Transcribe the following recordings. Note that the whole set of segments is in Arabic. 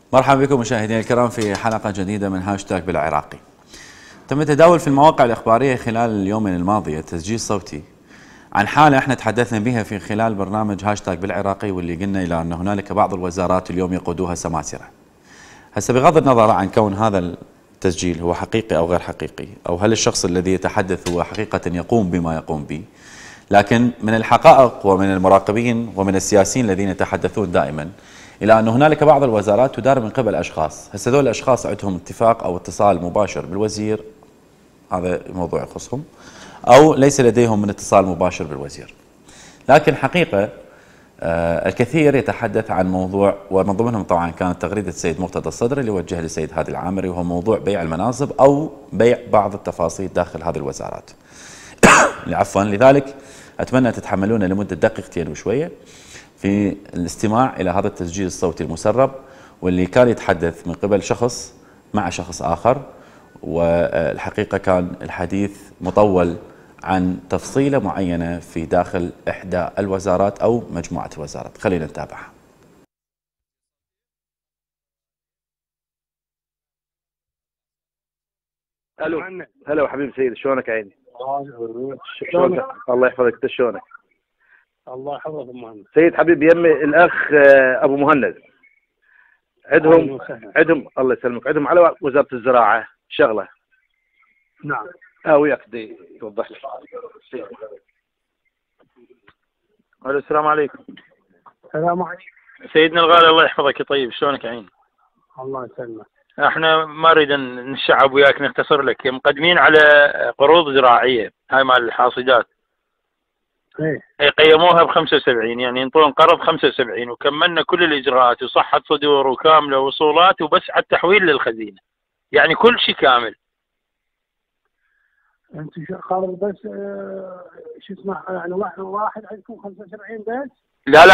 مرحبا بكم مشاهدينا الكرام في حلقة جديدة من هاشتاج بالعراقي. تم تداول في المواقع الإخبارية خلال اليومين الماضية تسجيل صوتي عن حالة احنا تحدثنا بها في خلال برنامج هاشتاج بالعراقي، واللي قلنا إلى أن هنالك بعض الوزارات اليوم يقودوها سماسرة. هسه بغض النظر عن كون هذا التسجيل هو حقيقي أو غير حقيقي، أو هل الشخص الذي يتحدث هو حقيقة يقوم بما يقوم به، لكن من الحقائق ومن المراقبين ومن السياسيين الذين يتحدثون دائما إلى أن هنالك بعض الوزارات تدار من قبل أشخاص. هسه هذول الأشخاص عندهم اتفاق أو اتصال مباشر بالوزير، هذا موضوع يخصهم، أو ليس لديهم من اتصال مباشر بالوزير. لكن حقيقة الكثير يتحدث عن موضوع، ومن ضمنهم طبعا كانت تغريدة السيد مرتضى الصدر اللي وجهها للسيد هادي العامري، وهو موضوع بيع المناصب أو بيع بعض التفاصيل داخل هذه الوزارات. عفوا، لذلك أتمنى تتحملون لمدة دقيقتين وشوية في الاستماع إلى هذا التسجيل الصوتي المسرب، واللي كان يتحدث من قبل شخص مع شخص آخر، والحقيقة كان الحديث مطول عن تفصيلة معينة في داخل إحدى الوزارات أو مجموعة الوزارات. خلينا نتابعها. الو هلا حبيبي سيد، شلونك عيني؟ شلونك؟ الله يحفظك، انت شلونك؟ الله يحفظك ابو مهند. سيد حبيبي، يمي الاخ ابو مهند عندهم الله يسلمك، عندهم على وزاره الزراعه شغله. نعم. وياك دي يوضح لك. الو، السلام عليكم. السلام عليكم سيدنا الغالي، الله يحفظك. طيب شلونك عين؟ الله يسلمك. احنا ما نريد نشعب وياك، نختصر لك. مقدمين على قروض زراعيه، هاي مال الحاصدات. ايه قيموها ب 75، يعني ينطون قرض 75، وكملنا كل الاجراءات وصحه صدور وكامله وصولات، وبس على التحويل للخزينه، يعني كل شيء كامل. انت قرض بس شو اسمه، يعني واحد عندكم 75 بس؟ لا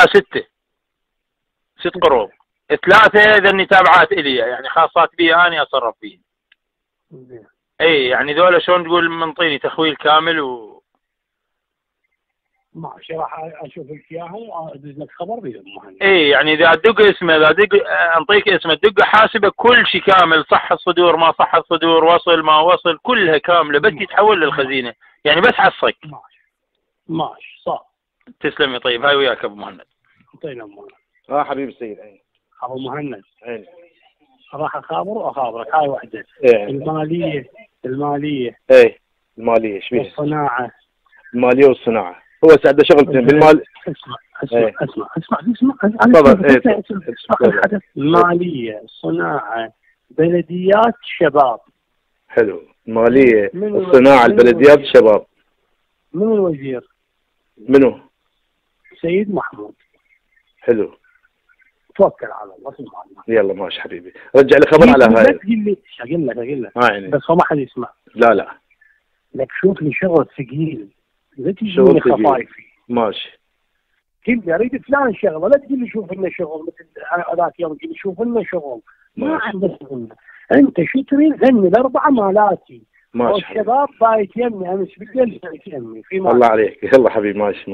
6 قروض، 3 ذني تابعات الي، يعني خاصات بي انا اتصرف فيه. اي يعني ذولا شلون تقول منطيني تخويل كامل ماشي، راح اشوف لك اياها وادز لك خبر بهم. اي يعني اذا ادق اسمه، اذا ادق انطيك اسمه، تدق حاسبه كل شيء كامل، صح الصدور ما صح الصدور، وصل ما وصل، كلها كامله، بس يتحول للخزينه، يعني بس حصك. ماشي صح. تسلمي. طيب هاي وياك ابو مهند. اعطينا ابو مهند. حبيبي السيد عيني. ابو مهند عيني. راح اخابرك هاي وحده. الماليه ايه الماليه ايش بيها؟ الصناعه. الماليه والصناعه، هو عنده شغلتين بالمال. اسمع تفضل. اسمع الحدث. الماليه، الصناعه، بلديات، شباب. حلو. الماليه، الصناعه، البلديات، الشباب. من الوزير؟ منو؟ سيد محمود. حلو. توكل على الله. اسمع. يلا ماشي حبيبي، رجع لي خبر على هاي. لا تقول لي اقول لك يعني. بس هو ما حد يسمع. لا لك شوف لي شغل ثقيل، لا تجيني شغل خفايفي. ماشي. قل لي اريد فلان شغله، لا تقول لي شوف لنا شغل مثل هذاك يوم تقول لي شوف لنا شغل. ما عندك شغل. انت شو تريد؟ ذني ال4 مالاتي. ماشي. والشباب بايت يمي امس بالليل بايت يمي في الله عليك. يلا حبيبي ماشي.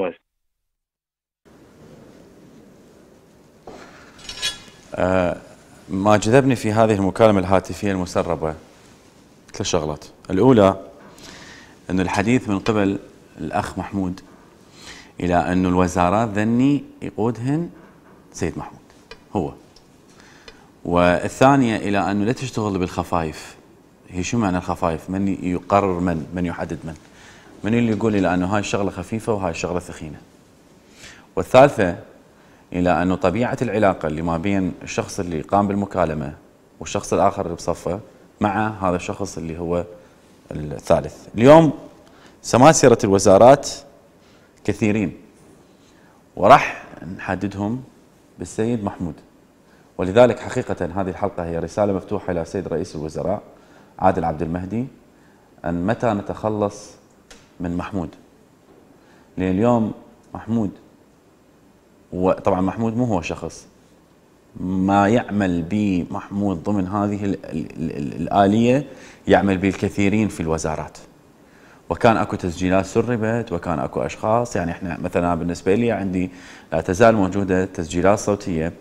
ما جذبني في هذه المكالمة الهاتفية المسربة 3 شغلات. الأولى أن الحديث من قبل الأخ محمود إلى أن الوزارات ذني يقودهن سيد محمود هو، والثانية إلى أنه لا تشتغل بالخفايف. هي شو معنى الخفايف؟ من يقرر من يحدد من اللي يقول إلى أنه هاي الشغلة خفيفة وهاي الشغلة ثخينة. والثالثة إلى أنه طبيعة العلاقة اللي ما بين الشخص اللي قام بالمكالمة والشخص الآخر اللي بصفه مع هذا الشخص اللي هو الثالث. اليوم سماسرة الوزارات كثيرين، وراح نحددهم بالسيد محمود، ولذلك حقيقة هذه الحلقة هي رسالة مفتوحة إلى سيد رئيس الوزراء عادل عبد المهدي أن متى نتخلص من محمود. لأن اليوم محمود، وطبعا محمود مو هو شخص، ما يعمل به محمود ضمن هذه الآلية يعمل به الكثيرين في الوزارات، وكان اكو تسجيلات سربت، وكان اكو اشخاص، يعني احنا مثلا بالنسبه لي عندي لا تزال موجوده تسجيلات صوتيه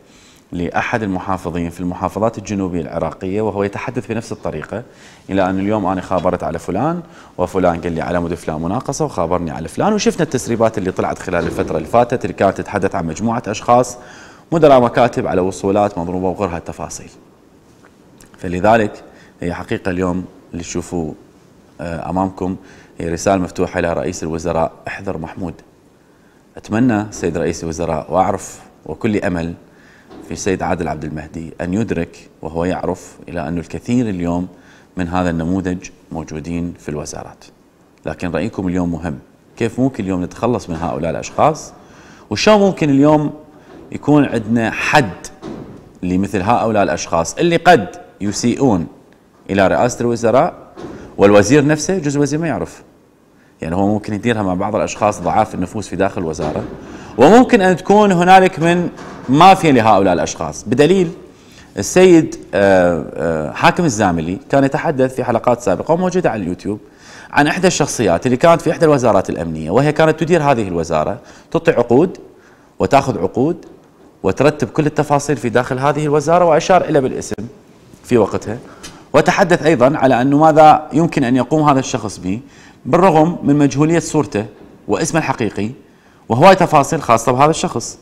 لأحد المحافظين في المحافظات الجنوبية العراقية، وهو يتحدث بنفس الطريقة، إلى أن اليوم أنا خابرت على فلان، وفلان قال لي على مود فلان مناقصة، وخابرني على فلان. وشفنا التسريبات اللي طلعت خلال الفترة اللي فاتت اللي كانت تتحدث عن مجموعة أشخاص مدراء مكاتب على وصولات مضروبة وغيرها التفاصيل. فلذلك هي حقيقة اليوم اللي تشوفوه أمامكم هي رسالة مفتوحة إلى رئيس الوزراء: احذر محمود. أتمنى سيد رئيس الوزراء وأعرف وكل أمل في السيد عادل عبد المهدي أن يدرك وهو يعرف إلى أن الكثير اليوم من هذا النموذج موجودين في الوزارات. لكن رأيكم اليوم مهم، كيف ممكن اليوم نتخلص من هؤلاء الأشخاص، وشو ممكن اليوم يكون عندنا حد لمثل هؤلاء الأشخاص اللي قد يسيئون إلى رئاسة الوزراء، والوزير نفسه جزء الوزير ما يعرف. يعني هو ممكن يديرها مع بعض الأشخاص ضعاف النفوس في داخل الوزارة، وممكن أن تكون هنالك من مافيا لهؤلاء الأشخاص. بدليل السيد حاكم الزاملي كان يتحدث في حلقات سابقة وموجودة على اليوتيوب عن إحدى الشخصيات اللي كانت في إحدى الوزارات الأمنية، وهي كانت تدير هذه الوزارة، تعطي عقود وتأخذ عقود وترتب كل التفاصيل في داخل هذه الوزارة، وأشار إلى بالاسم في وقتها، وتحدث أيضا على أنه ماذا يمكن أن يقوم هذا الشخص به بالرغم من مجهولية صورته واسمه الحقيقي وهواي تفاصيل خاصة بهذا الشخص.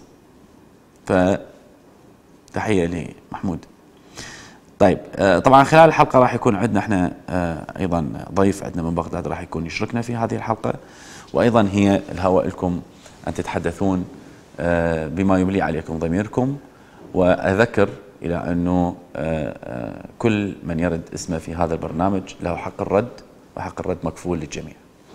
فتحية لمحمود. طيب طبعا خلال الحلقة راح يكون عندنا احنا ايضا ضيف عندنا من بغداد راح يكون يشركنا في هذه الحلقة، وايضا هي الهواء لكم ان تتحدثون بما يملي عليكم ضميركم. واذكر الى انه كل من يرد اسمه في هذا البرنامج له حق الرد، وحق الرد مكفول للجميع.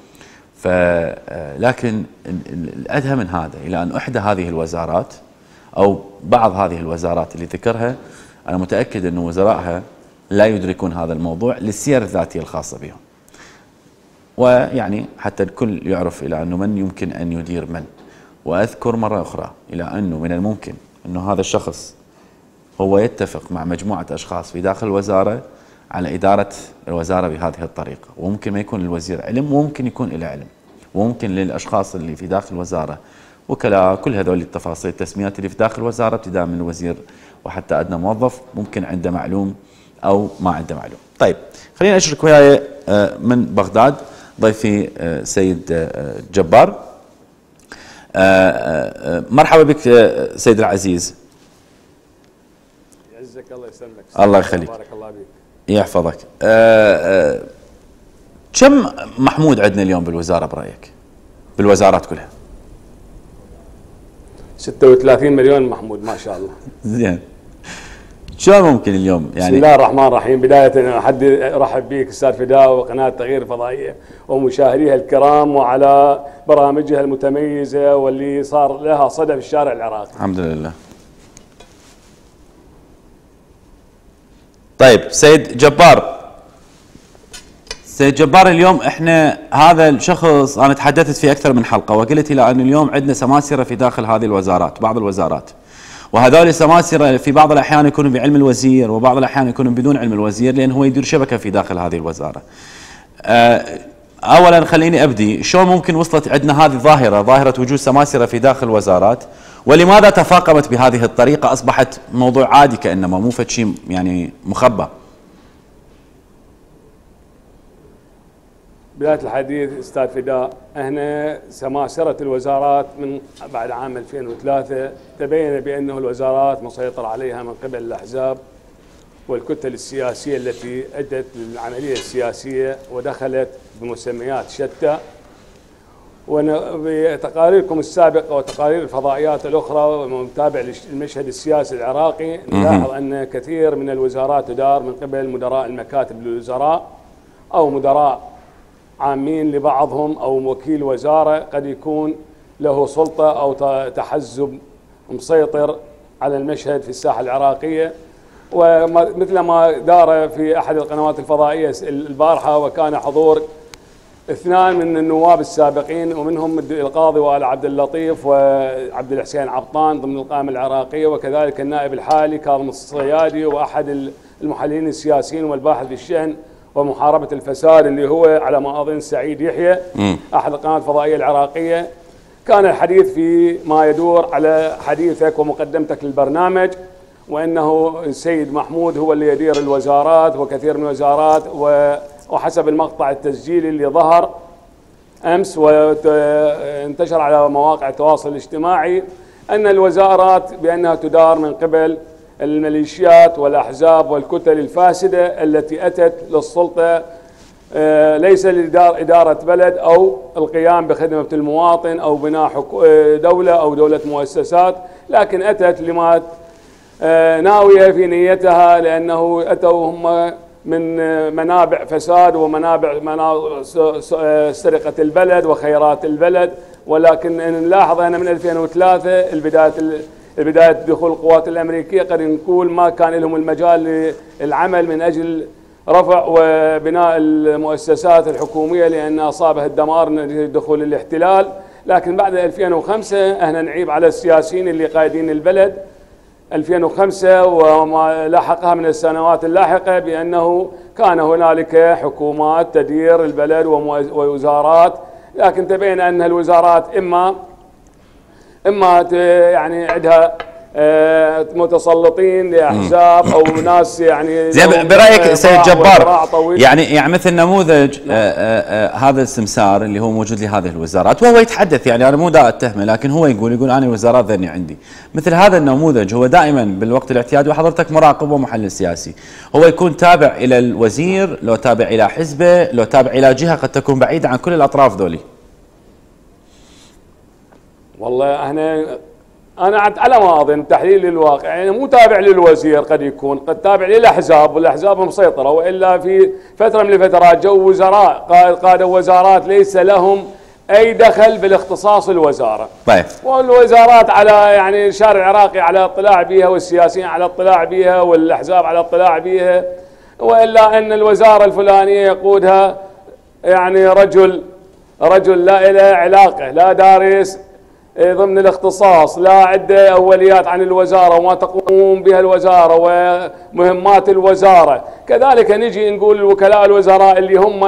لكن الأدهى من هذا إلى أن إحدى هذه الوزارات أو بعض هذه الوزارات اللي ذكرها، أنا متأكد أن وزرائها لا يدركون هذا الموضوع للسير الذاتية الخاصة بهم، ويعني حتى الكل يعرف إلى أنه من يمكن أن يدير من. وأذكر مرة أخرى إلى أنه من الممكن أنه هذا الشخص هو يتفق مع مجموعة أشخاص في داخل الوزارة على إدارة الوزارة بهذه الطريقة، وممكن ما يكون للوزير علم، وممكن يكون له علم، وممكن للأشخاص اللي في داخل الوزارة وكلاء، كل هذول التفاصيل التسميات اللي في داخل الوزارة ابتداء من الوزير وحتى أدنى موظف ممكن عنده معلوم أو ما عنده معلوم. طيب خلينا أشرك وياي من بغداد ضيفي سيد جبار. مرحبا بك سيد العزيز. يعزك الله يسلمك. الله يخليك. بارك الله بك. يحفظك. كم محمود عندنا اليوم بالوزارة برأيك؟ بالوزارات كلها 36 مليون محمود ما شاء الله. زين. شلون ممكن اليوم يعني؟ بسم الله الرحمن الرحيم. بداية أحد أرحب بك أستاذ فداء وقناة تغيير الفضائية ومشاهديها الكرام، وعلى برامجها المتميزة واللي صار لها صدى في الشارع العراقي. الحمد لله. طيب سيد جبار، سيد جبار اليوم احنا هذا الشخص انا تحدثت في اكثر من حلقه وقلت الى ان اليوم عندنا سماسره في داخل هذه الوزارات، بعض الوزارات، وهذول السماسره في بعض الاحيان يكونوا بعلم الوزير وبعض الاحيان يكونوا بدون علم الوزير، لان هو يدير شبكه في داخل هذه الوزاره. اولا خليني ابدي، شلون ممكن وصلت عندنا هذه الظاهره، ظاهره وجود سماسره في داخل الوزارات، ولماذا تفاقمت بهذه الطريقه، اصبحت موضوع عادي كانما مو فد شيء يعني مخبى؟ بداية الحديث أستاذ فداء، احنا سماسرة الوزارات من بعد عام 2003 تبين بأنه الوزارات مسيطر عليها من قبل الأحزاب والكتل السياسية التي أدت للعملية السياسية ودخلت بمسميات شتى. وبتقاريركم السابقة وتقارير الفضائيات الأخرى ومتابع للمشهد السياسي العراقي نلاحظ أن كثير من الوزارات تدار من قبل مدراء المكاتب للوزراء أو مدراء عامين لبعضهم، أو وكيل وزارة قد يكون له سلطة أو تحزب مسيطر على المشهد في الساحة العراقية. ومثل ما دار في أحد القنوات الفضائية البارحة وكان حضور 2 من النواب السابقين ومنهم القاضي وآل عبد اللطيف وعبد الحسين عبطان ضمن القائمة العراقية، وكذلك النائب الحالي كاظم الصيادي وأحد المحللين السياسيين والباحث في الشأن ومحاربة الفساد اللي هو على ما أظن سعيد يحيى أحد القنوات الفضائية العراقية. كان الحديث في ما يدور على حديثك ومقدمتك للبرنامج، وأنه السيد محمود هو اللي يدير الوزارات وكثير من الوزارات، وحسب المقطع التسجيلي اللي ظهر أمس وانتشر على مواقع التواصل الاجتماعي أن الوزارات بأنها تدار من قبل الميليشيات والأحزاب والكتل الفاسدة التي أتت للسلطة ليس لإدارة بلد أو القيام بخدمة المواطن أو بناء دولة أو دولة مؤسسات، لكن أتت لما ناوية في نيتها، لأنه أتوا هم من منابع فساد ومنابع سرقة البلد وخيرات البلد. ولكن نلاحظ أن من 2003 البداية دخول القوات الأمريكية قد نقول ما كان لهم المجال للعمل من أجل رفع وبناء المؤسسات الحكومية لأن أصابها الدمار من دخول الاحتلال. لكن بعد 2005 احنا نعيب على السياسيين اللي قايدين البلد 2005 وما لاحقها من السنوات اللاحقة بأنه كان هنالك حكومات تدير البلد ووزارات، لكن تبين أن الوزارات إما يعني عندها متسلطين لأحزاب أو ناس يعني زين برايك سيد جبار يعني مثل نموذج هذا السمسار اللي هو موجود لهذه الوزارات وهو يتحدث، يعني انا مو دا اتهمه لكن هو يقول انا الوزارات ذني عندي، مثل هذا النموذج هو دائما بالوقت الاعتيادي وحضرتك مراقب ومحلل سياسي، هو يكون تابع الى الوزير، لو تابع الى حزبه، لو تابع الى جهه قد تكون بعيده عن كل الاطراف ذولي. والله أنا على ما أظن تحليل الواقع يعني مو تابع للوزير، قد يكون قد تابع للأحزاب والأحزاب مسيطرة، وإلا في فترة من الفترات جو وزراء قادوا وزارات ليس لهم أي دخل بالاختصاص الوزارة. طيب. والوزارات على يعني الشارع العراقي على اطلاع بها والسياسيين على اطلاع بها والأحزاب على اطلاع بها، وإلا أن الوزارة الفلانية يقودها يعني رجل لا له علاقة، لا دارس ضمن الاختصاص، لا عنده أوليات عن الوزارة وما تقوم بها الوزارة ومهمات الوزارة. كذلك نجي نقول الوكلاء الوزراء اللي هم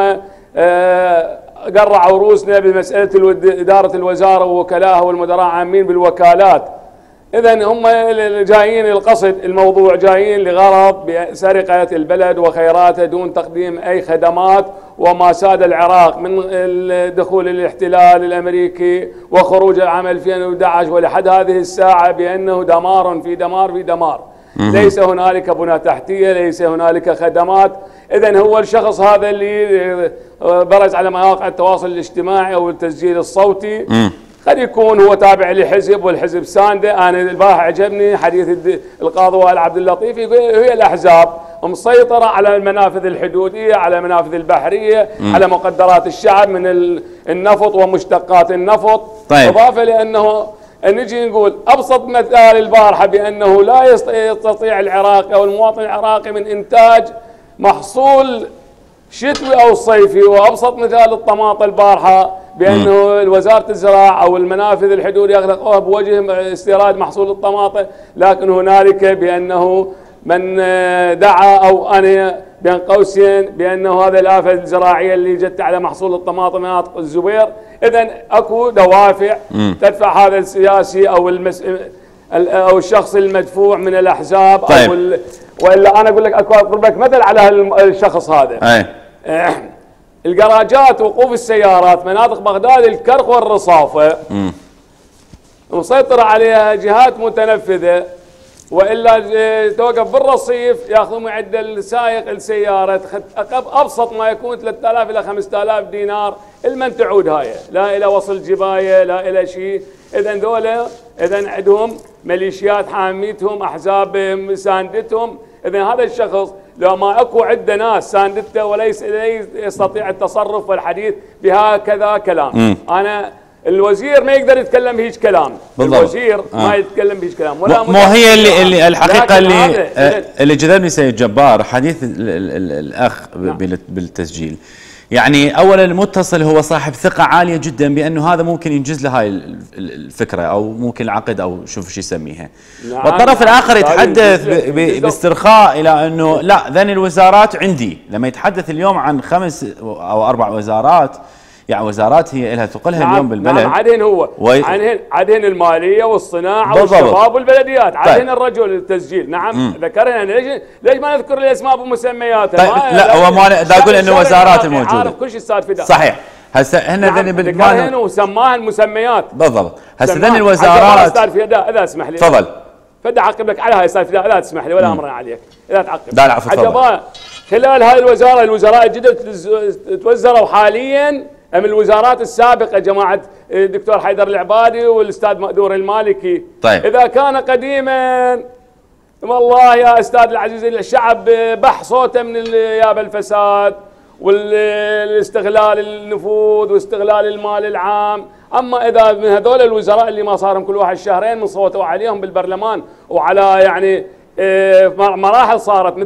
قرعوا رؤوسنا بمسألة إدارة الوزارة ووكلاها والمدراء عامين بالوكالات، إذن هم جايين القصد الموضوع جايين لغرض بسرقة البلد وخيراته دون تقديم أي خدمات، وما ساد العراق من دخول الاحتلال الأمريكي وخروج عام 2011 ولحد هذه الساعة بأنه دمار في دمار في دمار. ليس هنالك بنى تحتية، ليس هنالك خدمات. إذن هو الشخص هذا اللي برز على مواقع التواصل الاجتماعي أو التسجيل الصوتي قد يكون هو تابع لحزب والحزب سانده. أنا البارحة عجبني حديث القاضي وائل عبد اللطيف، هي الأحزاب مسيطرة على المنافذ الحدودية، على المنافذ البحرية، على مقدرات الشعب من النفط ومشتقات النفط. طيب. إضافة لأنه نجي نقول أبسط مثال البارحة بأنه لا يستطيع العراقي أو المواطن العراقي من إنتاج محصول شتوي أو صيفي، وأبسط مثال الطماطم البارحة بأنه وزارة الزراعة أو المنافذ الحدودية أغلقوها بوجه استيراد محصول الطماطم، لكن هنالك بأنه من دعا أو أنا بين قوسين بأنه هذا الآفة الزراعية اللي جت على محصول الطماطم مناطق الزبير. إذن أكو دوافع تدفع هذا السياسي أو الشخص المدفوع من الأحزاب. طيب. أو وإلا أنا أقول لك أضرب لك مثل على الشخص هذا. الجراجات وقوف السيارات مناطق بغداد الكرخ والرصافة مسيطرة عليها جهات متنفذة، وإلا توقف بالرصيف ياخذون معدل سائق السيارة أبسط ما يكون 3000 إلى 5000 دينار، المن تعود هاي لا إلى وصل جباية لا إلى شيء. إذن ذولا عندهم ميليشيات حاميتهم، أحزاب ساندتهم. إذن هذا الشخص لو ما اكو عنده ناس ساندته وليس يستطيع التصرف والحديث بهكذا كلام. انا الوزير ما يقدر يتكلم بهيج كلام. بالضبط. الوزير ما يتكلم بهيج كلام ولا مو هي اللي الحقيقه اللي جذبني سيد جبار حديث الاخ بالتسجيل. يعني اولا المتصل هو صاحب ثقه عاليه جدا بانه هذا ممكن ينجز له هاي الفكره او ممكن العقد او شوف شو يسميها. نعم. والطرف الاخر يتحدث باسترخاء الى انه لا ذني الوزارات عندي. لما يتحدث اليوم عن 5 أو 4 وزارات يعني وزارات هي لها ثقلها نعم اليوم بالبلد. نعم عدهن هو عدهن الماليه والصناعه والشباب والبلديات، عدهن الرجل التسجيل. نعم ذكرنا. ليش ما نذكر الاسماء بمسمياتها؟ طيب لا هو ما دا اقول انه وزارات الموجوده عارف كل شيء استاذ فداء. صحيح. هسه هن ذني بالمال وسماها المسميات بالضبط. هسه ذني الوزارات استاذ فداء اذا اسمح لي تفضل فدا اعقب لك على هاي استاذ فداء، لا تسمح لي ولا امرنا عليك اذا تعقب. لا العفو تفضل. خلال هذه الوزراء الجدد توزروا حاليا من الوزارات السابقه جماعه الدكتور حيدر العبادي والاستاذ مأدور المالكي. طيب. اذا كان قديما والله يا استاذ العزيز الشعب بح صوته من ياب الفساد والاستغلال النفوذ واستغلال المال العام. اما اذا من هذول الوزراء اللي ما صارهم كل واحد شهرين من صوتوا عليهم بالبرلمان وعلى يعني مراحل صارت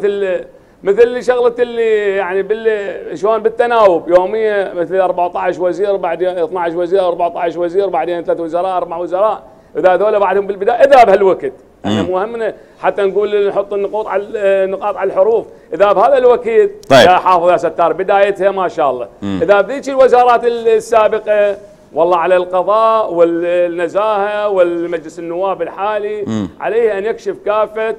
مثل شغله اللي يعني شلون بالتناوب يوميه، مثل 14 وزير بعدين 12 وزير 14 وزير بعدين 3 وزراء 4 وزراء. اذا هذول بعدهم بالبدايه اذا بهالوقت احنا مو همنا حتى نقول نحط النقاط على الحروف. اذا بهذا الوقت طيب. يا حافظ يا ستار بدايتها ما شاء الله. اذا بذيك الوزارات السابقه والله على القضاء والنزاهه والمجلس النواب الحالي عليه ان يكشف كافه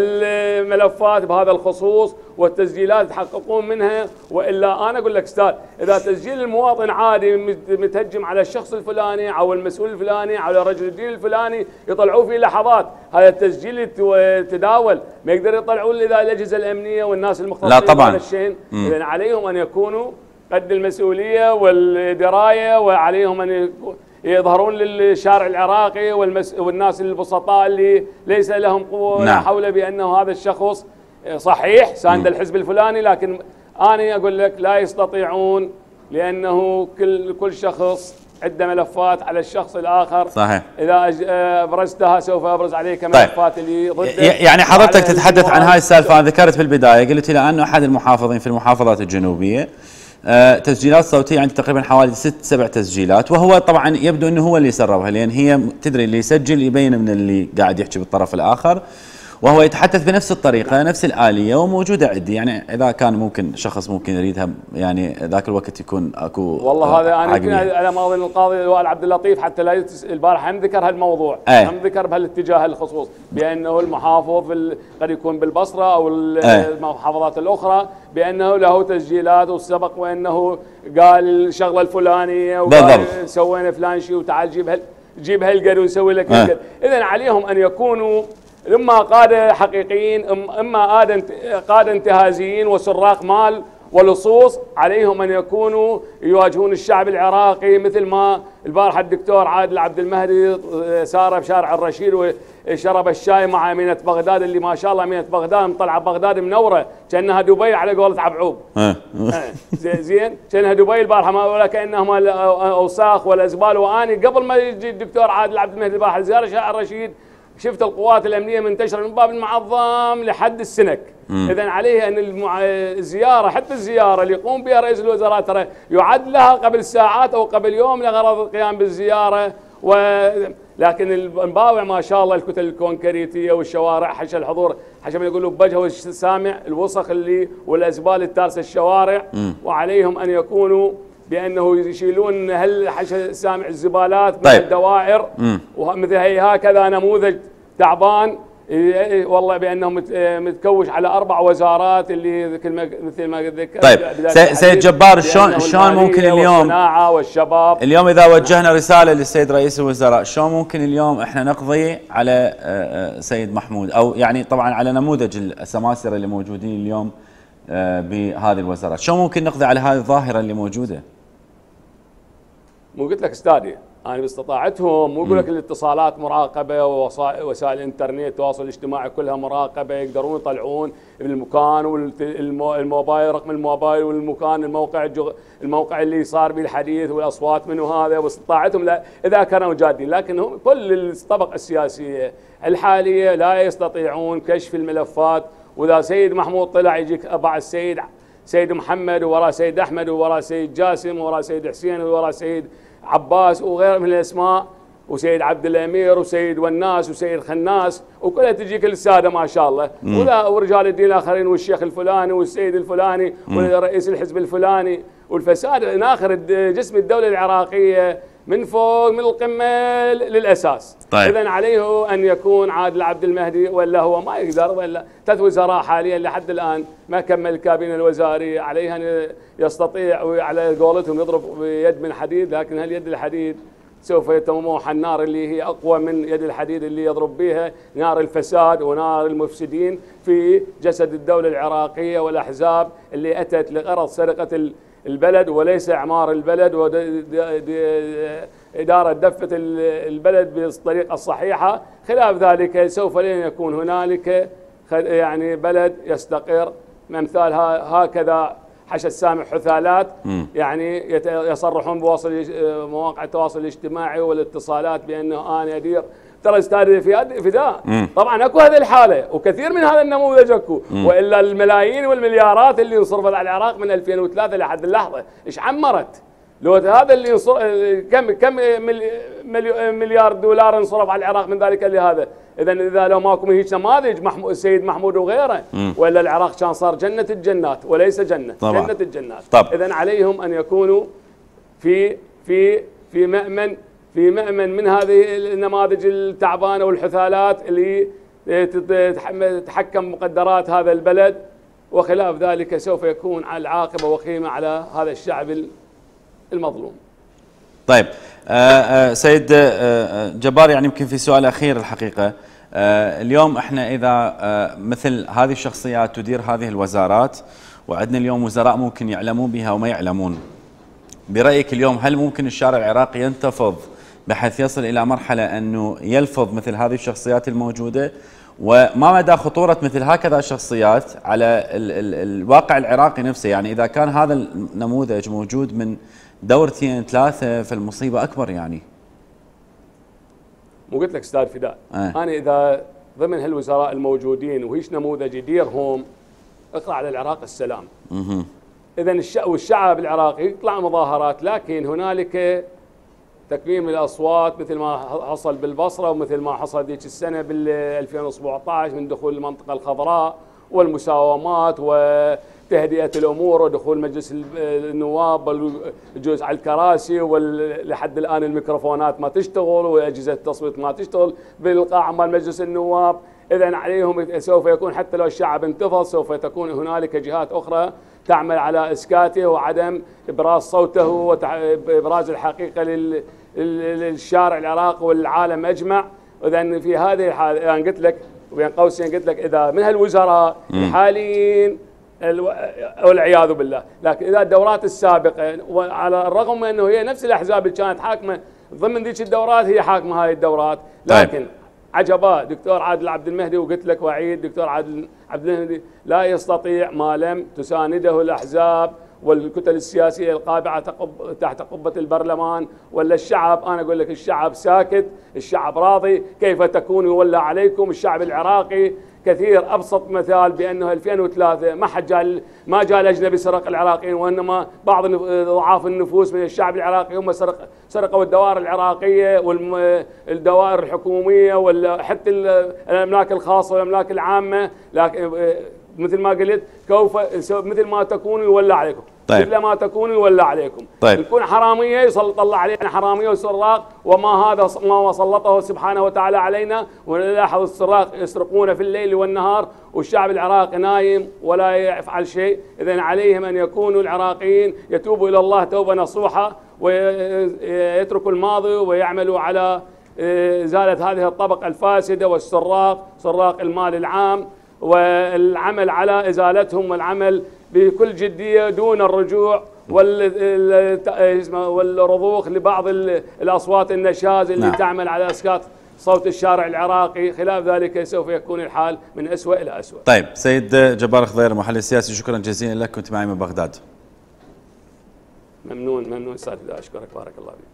الملفات بهذا الخصوص والتسجيلات يتحققون منها. والا انا اقول لك استاذ اذا تسجيل المواطن عادي متهجم على الشخص الفلاني او المسؤول الفلاني على رجل الدين الفلاني يطلعوه في لحظات، هذا التسجيل يتداول ما يقدر يطلعون اذا الاجهزه الامنيه والناس المختصين بهذا الشيء. اذا عليهم ان يكونوا قد المسؤوليه والدرايه وعليهم ان يظهرون للشارع العراقي والناس البسطاء اللي ليس لهم قوة ولا حول بأنه هذا الشخص صحيح ساند الحزب الفلاني، لكن أنا أقول لك لا يستطيعون لأنه كل شخص عنده ملفات على الشخص الآخر. صحيح. إذا أبرزتها سوف أبرز عليك ملفات اللي ضده. يعني حضرتك تتحدث عن هاي السالفة. أنا ذكرت في البداية قلت لي أنه أحد المحافظين في المحافظات الجنوبية تسجيلات صوتية عندي تقريبا حوالي 6-7 تسجيلات، وهو طبعا يبدو انه هو اللي سربها لان هي تدري اللي يسجل يبين من اللي قاعد يحكي بالطرف الاخر، وهو يتحدث بنفس الطريقة نفس الآلية وموجودة عندي. يعني إذا كان ممكن شخص ممكن يريدها يعني ذاك الوقت يكون أكو والله هذا أنا يمكن على ما أظن القاضي الوائل عبد اللطيف حتى لا البارحة هم ذكر هالموضوع هم ذكر بهالاتجاه الخصوص بأنه المحافظ قد يكون بالبصرة أو المحافظات الأخرى بأنه له تسجيلات وسبق وأنه قال الشغلة الفلانية وقال سوينا فلان شيء وتعال جيب هالقد ونسوي لك هالقد. إذن عليهم أن يكونوا إما قادة حقيقيين إما قادة انتهازيين وسراق مال ولصوص. عليهم أن يكونوا يواجهون الشعب العراقي مثل ما البارحة الدكتور عادل عبد المهدي سار بشارع الرشيد وشرب الشاي مع أمينة بغداد اللي ما شاء الله أمينة بغداد مطلعة بغداد منورة كأنها دبي على قولة عبعوب. زين كأنها دبي البارحة ولا كأنهم الأوساخ والأزبال. وأني قبل ما يجي الدكتور عادل عبد المهدي البارحة زيارة شارع الرشيد شفت القوات الأمنية منتشرة من باب المعظم لحد السنك. إذن عليه أن الزيارة حتى الزيارة اللي يقوم بها رئيس الوزراء ترى يعد لها قبل ساعات أو قبل يوم لغرض القيام بالزيارة. لكن المباوع ما شاء الله الكتل الكونكريتية والشوارع حش الحضور حشم يقولوا بوجهه السامع الوسخ اللي والأزبال التارسة الشوارع. وعليهم أن يكونوا بأنه يشيلون حش سامع الزبالات من الدوائر ومثل هكذا نموذج تعبان والله بأنه متكوش على 4 وزارات اللي مثل ما ذكرت. طيب سيد جبار شلون ممكن والشباب اليوم إذا وجهنا رسالة للسيد رئيس الوزراء شلون ممكن اليوم احنا نقضي على سيد محمود أو يعني طبعا على نموذج السماسرة اللي موجودين اليوم بهذه الوزارات، شلون ممكن نقضي على هذه الظاهرة اللي موجودة؟ مو قلت لك استاذي أنا باستطاعتهم مو يقول لك الاتصالات مراقبة ووسائل الإنترنت التواصل الاجتماعي كلها مراقبة يقدرون يطلعون المكان والموبايل رقم الموبايل والمكان الموقع اللي صار به الحديث والأصوات منه هذا باستطاعتهم لا إذا كانوا جادين. لكن هم كل الطبقة السياسية الحالية لا يستطيعون كشف الملفات. وإذا سيد محمود طلع يجيك أبع سيد محمد ووراء سيد أحمد ووراء سيد جاسم ووراء سيد حسين ووراء سيد عباس وغير من الأسماء وسيد عبد الأمير وسيد والناس وسيد خناس وكلها تجيك السادة ما شاء الله ورجال الدين الآخرين والشيخ الفلاني والسيد الفلاني ورئيس الحزب الفلاني والفساد ناخر جسم الدولة العراقية من فوق من القمة للأساس. طيب. إذن عليه أن يكون عادل عبد المهدي، ولا هو ما يقدر، ولا 3 وزراء حاليا لحد الآن ما كمل الكابينة الوزاري، عليه أن يستطيع وعلى قولتهم يضرب بيد من حديد، لكن هاليد الحديد سوف يتموح النار اللي هي أقوى من يد الحديد اللي يضرب بها، نار الفساد ونار المفسدين في جسد الدولة العراقية والأحزاب اللي أتت لغرض سرقة البلد وليس إعمار البلد وإدارة دفة البلد بالطريقة الصحيحة. خلاف ذلك سوف لن يكون هنالك يعني بلد يستقر أمثال هكذا حشد سامح حثالات يعني يصرحون بوصل مواقع التواصل الاجتماعي والاتصالات بأنه أنا أدير. ترى استاذ في ذا طبعا اكو هذه الحاله وكثير من هذا النموذج اكو، والا الملايين والمليارات اللي انصرفت على العراق من 2003 لحد اللحظه ايش عمرت؟ لو هذا اللي كم مليار دولار انصرف على العراق من ذلك لهذا. اذا لو ماكو هيك نماذج السيد محمود وغيره ولا العراق كان صار جنه الجنات وليس جنه طبعا. جنه الجنات. اذا عليهم ان يكونوا في مأمن من هذه النماذج التعبانه والحثالات اللي تتحكم مقدرات هذا البلد، وخلاف ذلك سوف يكون على العاقبه وخيمه على هذا الشعب المظلوم. طيب سيد جبار، يعني يمكن في سؤال أخير الحقيقة، اليوم احنا إذا مثل هذه الشخصيات تدير هذه الوزارات وعندنا اليوم وزراء ممكن يعلمون بها وما يعلمون، برأيك اليوم هل ممكن الشارع العراقي ينتفض بحيث يصل إلى مرحلة أنه يلفظ مثل هذه الشخصيات الموجودة؟ وما مدى خطورة مثل هكذا الشخصيات على الواقع العراقي نفسه؟ يعني إذا كان هذا النموذج موجود من دورتين 3 فالمصيبة أكبر. يعني مو قلت لك استاذ فداء أنا إذا ضمن هالوزراء الموجودين وهيش نموذج يديرهم اقرأ على العراق السلام. إذن والشعب العراقي يطلع مظاهرات، لكن هنالك تكميم الأصوات مثل ما حصل بالبصرة ومثل ما حصل ذيك السنة بال 2017 من دخول المنطقة الخضراء والمساومات وتهدئة الأمور ودخول مجلس النواب والجلوس على الكراسي، ولحد الآن الميكروفونات ما تشتغل وأجهزة التصويت ما تشتغل بالقاع مال مجلس النواب. إذن عليهم سوف يكون حتى لو الشعب انتفض سوف تكون هنالك جهات أخرى تعمل على إسكاته وعدم إبراز صوته وإبراز الحقيقة للشارع العراقي والعالم أجمع. إذن في هذه الحالة يعني قلت لك وبين قوسين قلت لك إذا من هالوزراء الحاليين والعياذ بالله، لكن إذا الدورات السابقة وعلى الرغم من أنه هي نفس الأحزاب اللي كانت حاكمة ضمن ذيك الدورات هي حاكمة هذه الدورات، لكن عجبا دكتور عادل عبد المهدي، وقلت لك وعيد دكتور عادل عبد المهدي لا يستطيع ما لم تسانده الأحزاب والكتل السياسية القابعة تحت قبة البرلمان ولا الشعب. أنا أقول لك الشعب ساكت، الشعب راضي. كيف تكون يولى عليكم الشعب العراقي؟ كثير أبسط مثال بأنه 2003 ما جاء الأجنبي سرق العراقيين، وإنما بعض ضعاف النفوس من الشعب العراقي هم سرقوا الدوائر العراقية والدوائر الحكومية ولا حتى الأملاك الخاصة والأملاك العامة. لكن مثل ما قلت مثل ما تكونوا يولى عليكم. طيب. مثل ما تكونوا يولى عليكم. طيب. نكون حرامية يسلط الله علينا حرامية وسراق، وما هذا ما سلطه سبحانه وتعالى علينا. ونلاحظ السراق يسرقون في الليل والنهار والشعب العراقي نايم ولا يفعل شيء. إذن عليهم أن يكونوا العراقيين يتوبوا إلى الله توبة نصوحة ويتركوا الماضي ويعملوا على إزالة هذه الطبقة الفاسدة سراق المال العام، والعمل على إزالتهم والعمل بكل جدية دون الرجوع والرضوخ لبعض الأصوات النشاز اللي تعمل على إسقاط صوت الشارع العراقي. خلاف ذلك سوف يكون الحال من أسوأ إلى أسوأ. طيب سيد جبار خضير محلل سياسي، شكرا جزيلا لك، كنت معي من بغداد. ممنون أستاذ، أشكرك بارك الله فيك.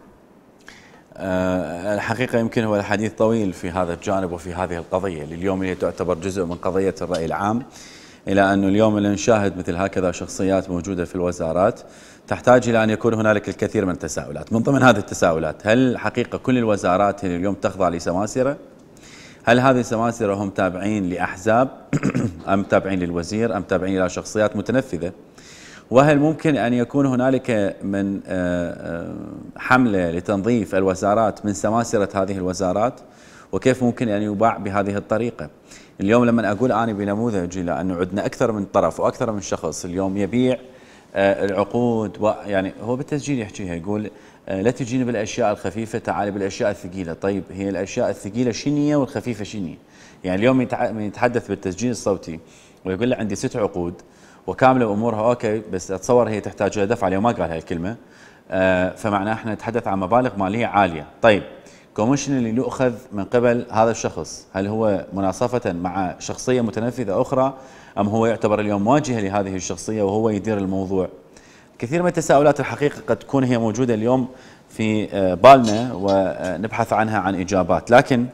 الحقيقة يمكن هو الحديث طويل في هذا الجانب وفي هذه القضية اليوم اللي تعتبر جزء من قضية الرأي العام، إلى أنه اليوم اللي نشاهد مثل هكذا شخصيات موجودة في الوزارات تحتاج إلى أن يكون هنالك الكثير من التساؤلات. من ضمن هذه التساؤلات، هل حقيقة كل الوزارات هي اليوم تخضع لسماسرة؟ هل هذه السماسرة هم تابعين لأحزاب أم تابعين للوزير أم تابعين إلى شخصيات متنفذة؟ وهل ممكن أن يكون هنالك من حملة لتنظيف الوزارات من سماسرة هذه الوزارات؟ وكيف ممكن أن يباع بهذه الطريقة؟ اليوم لما أقول أنا بنموذج إلى أنه عندنا أكثر من طرف وأكثر من شخص اليوم يبيع العقود، يعني هو بالتسجيل يحكيها يقول لا تجيني بالأشياء الخفيفة، تعالي بالأشياء الثقيلة. طيب هي الأشياء الثقيلة شنية والخفيفة شنية؟ يعني اليوم يتحدث بالتسجيل الصوتي ويقول له عندي 6 عقود وكاملة أمورها أوكي، بس أتصور هي تحتاج إلى دفع. اليوم ما قال هاي الكلمة، فمعناه احنا نتحدث عن مبالغ مالية عالية. طيب كوميشن اللي يؤخذ من قبل هذا الشخص هل هو مناصفة مع شخصية متنفذة أخرى أم هو يعتبر اليوم مواجهة لهذه الشخصية وهو يدير الموضوع؟ كثير من التساؤلات الحقيقة قد تكون هي موجودة اليوم في بالنا ونبحث عنها عن إجابات، لكن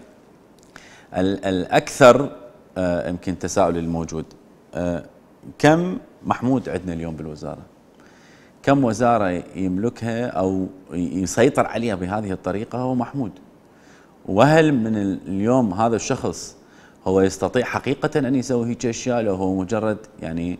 الأكثر يمكن تساؤل الموجود كم محمود عندنا اليوم بالوزارة؟ كم وزارة يملكها أو يسيطر عليها بهذه الطريقة هو محمود؟ وهل من اليوم هذا الشخص هو يستطيع حقيقة أن يسوي هيك أشياء لو هو مجرد يعني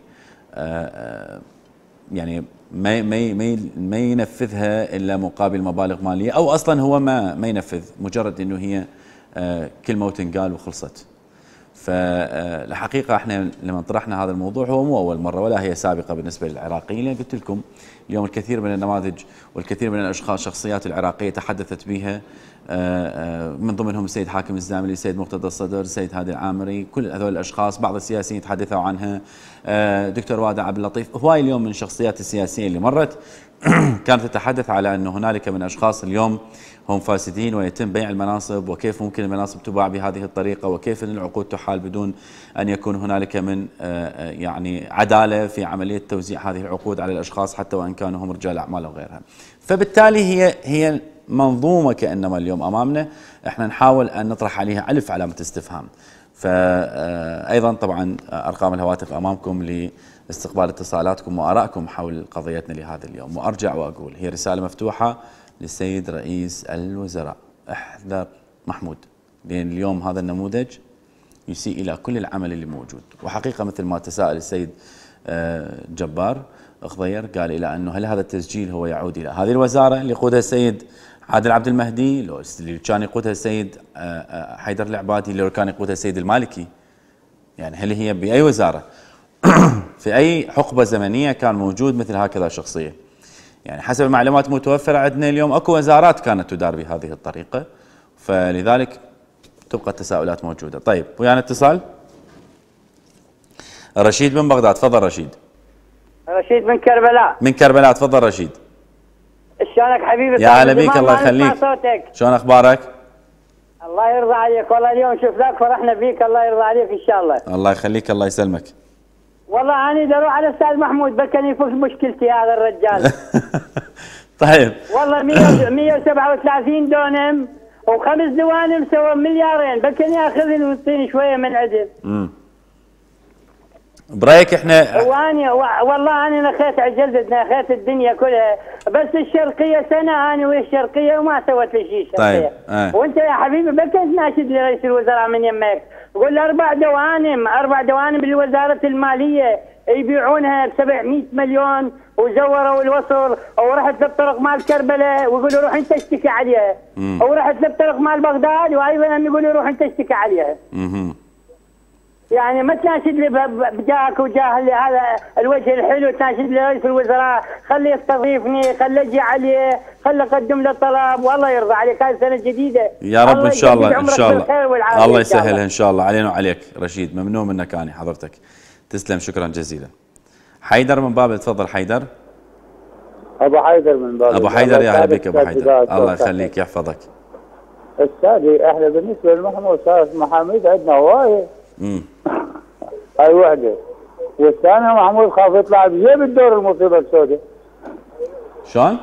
يعني ما ينفذها إلا مقابل مبالغ مالية، أو أصلا هو ما ينفذ، مجرد أنه هي كلمة وتنقال وخلصت؟ فالحقيقة احنا لما طرحنا هذا الموضوع هو مو أول مرة ولا هي سابقة بالنسبة للعراقيين، لأن قلت لكم اليوم الكثير من النماذج والكثير من الأشخاص شخصيات العراقية تحدثت بها، من ضمنهم السيد حاكم الزاملي، السيد مرتضى الصدر، السيد هادي العامري، كل هذول الأشخاص. بعض السياسيين تحدثوا عنها، دكتور وادع عبد اللطيف. هواي اليوم من الشخصيات السياسية اللي مرت كانت تتحدث على أنه هنالك من أشخاص اليوم هم فاسدين ويتم بيع المناصب، وكيف ممكن المناصب تباع بهذه الطريقة، وكيف أن العقود تحال بدون أن يكون هنالك من يعني عدالة في عملية توزيع هذه العقود على الأشخاص حتى وإن كانوا هم رجال أعمال وغيرها. فبالتالي هي منظومة كأنما اليوم أمامنا احنا نحاول أن نطرح عليها ألف علامة استفهام. فأيضا طبعا أرقام الهواتف أمامكم لاستقبال اتصالاتكم وآرائكم حول قضيتنا لهذا اليوم. وأرجع وأقول هي رسالة مفتوحة للسيد رئيس الوزراء، احذر محمود، لأن اليوم هذا النموذج يسيء إلى كل العمل اللي موجود. وحقيقة مثل ما تساءل السيد جبار خضير قال إلى أنه هل هذا التسجيل هو يعود إلى هذه الوزارة اللي يقودها السيد عادل عبد المهدي، لو اللي كان يقودها السيد حيدر العبادي، لو كان يقودها السيد المالكي؟ يعني هل هي بأي وزارة في أي حقبة زمنية كان موجود مثل هكذا شخصية؟ يعني حسب المعلومات المتوفرة عندنا اليوم اكو وزارات كانت تدار بهذه الطريقة، فلذلك تبقى التساؤلات موجودة. طيب ويانا اتصال رشيد من بغداد. تفضل رشيد. رشيد من كربلاء. من كربلاء، تفضل رشيد. شلونك حبيبي؟ يا هلا بيك، الله يخليك. شلون اخبارك؟ الله يرضى عليك، والله اليوم شفناك فرحنا فيك، الله يرضى عليك ان شاء الله. الله يخليك، الله يسلمك. والله انا بدي اروح على الاستاذ محمود بكني يفك مشكلتي هذا الرجال. طيب والله 137 دونم و5 دوانم سوى 2 مليارين، بكني ياخذني ويعطيني شويه من عدل. برايك احنا واني والله انا نخيت عجلت نخيت الدنيا كلها، بس الشرقيه سنه انا ويا الشرقيه وما سوت لي شيء. طيب وانت يا حبيبي بكنت ناشد لرئيس الوزراء من يمك، قول 4 دوانم بالوزاره الماليه يبيعونها ب 700 مليون وزوروا الوصل، ورحت للطرق مال كربلاء ويقولوا روح انت اشتكي عليها، ورحت للطرق مال بغداد وايضا يقولوا روح انت اشتكي عليها. يعني ما تناشد لي بجاك وجاه هذا الوجه الحلو، تناشد لي رئيس الوزراء خليه يستضيفني، خليه اجي عليه، خليه اقدم له طلب، والله يرضى عليك. هذه سنه جديده يا رب ان شاء الله، ان شاء الله الله يسهلها ان شاء الله علينا وعليك. رشيد ممنون منك اني حضرتك، تسلم، شكرا جزيلا. حيدر من بابل، تفضل حيدر. ابو حيدر من بابل. ابو حيدر يا هلا بك ابو حيدر، الله يخليك يحفظك. استاذي احنا بالنسبه لمحمود صارت محاميد عندنا هوايه. هاي وحده، والثانيه محمود خاف يطلع بجيب الدور المصيبه السوداء. شلون؟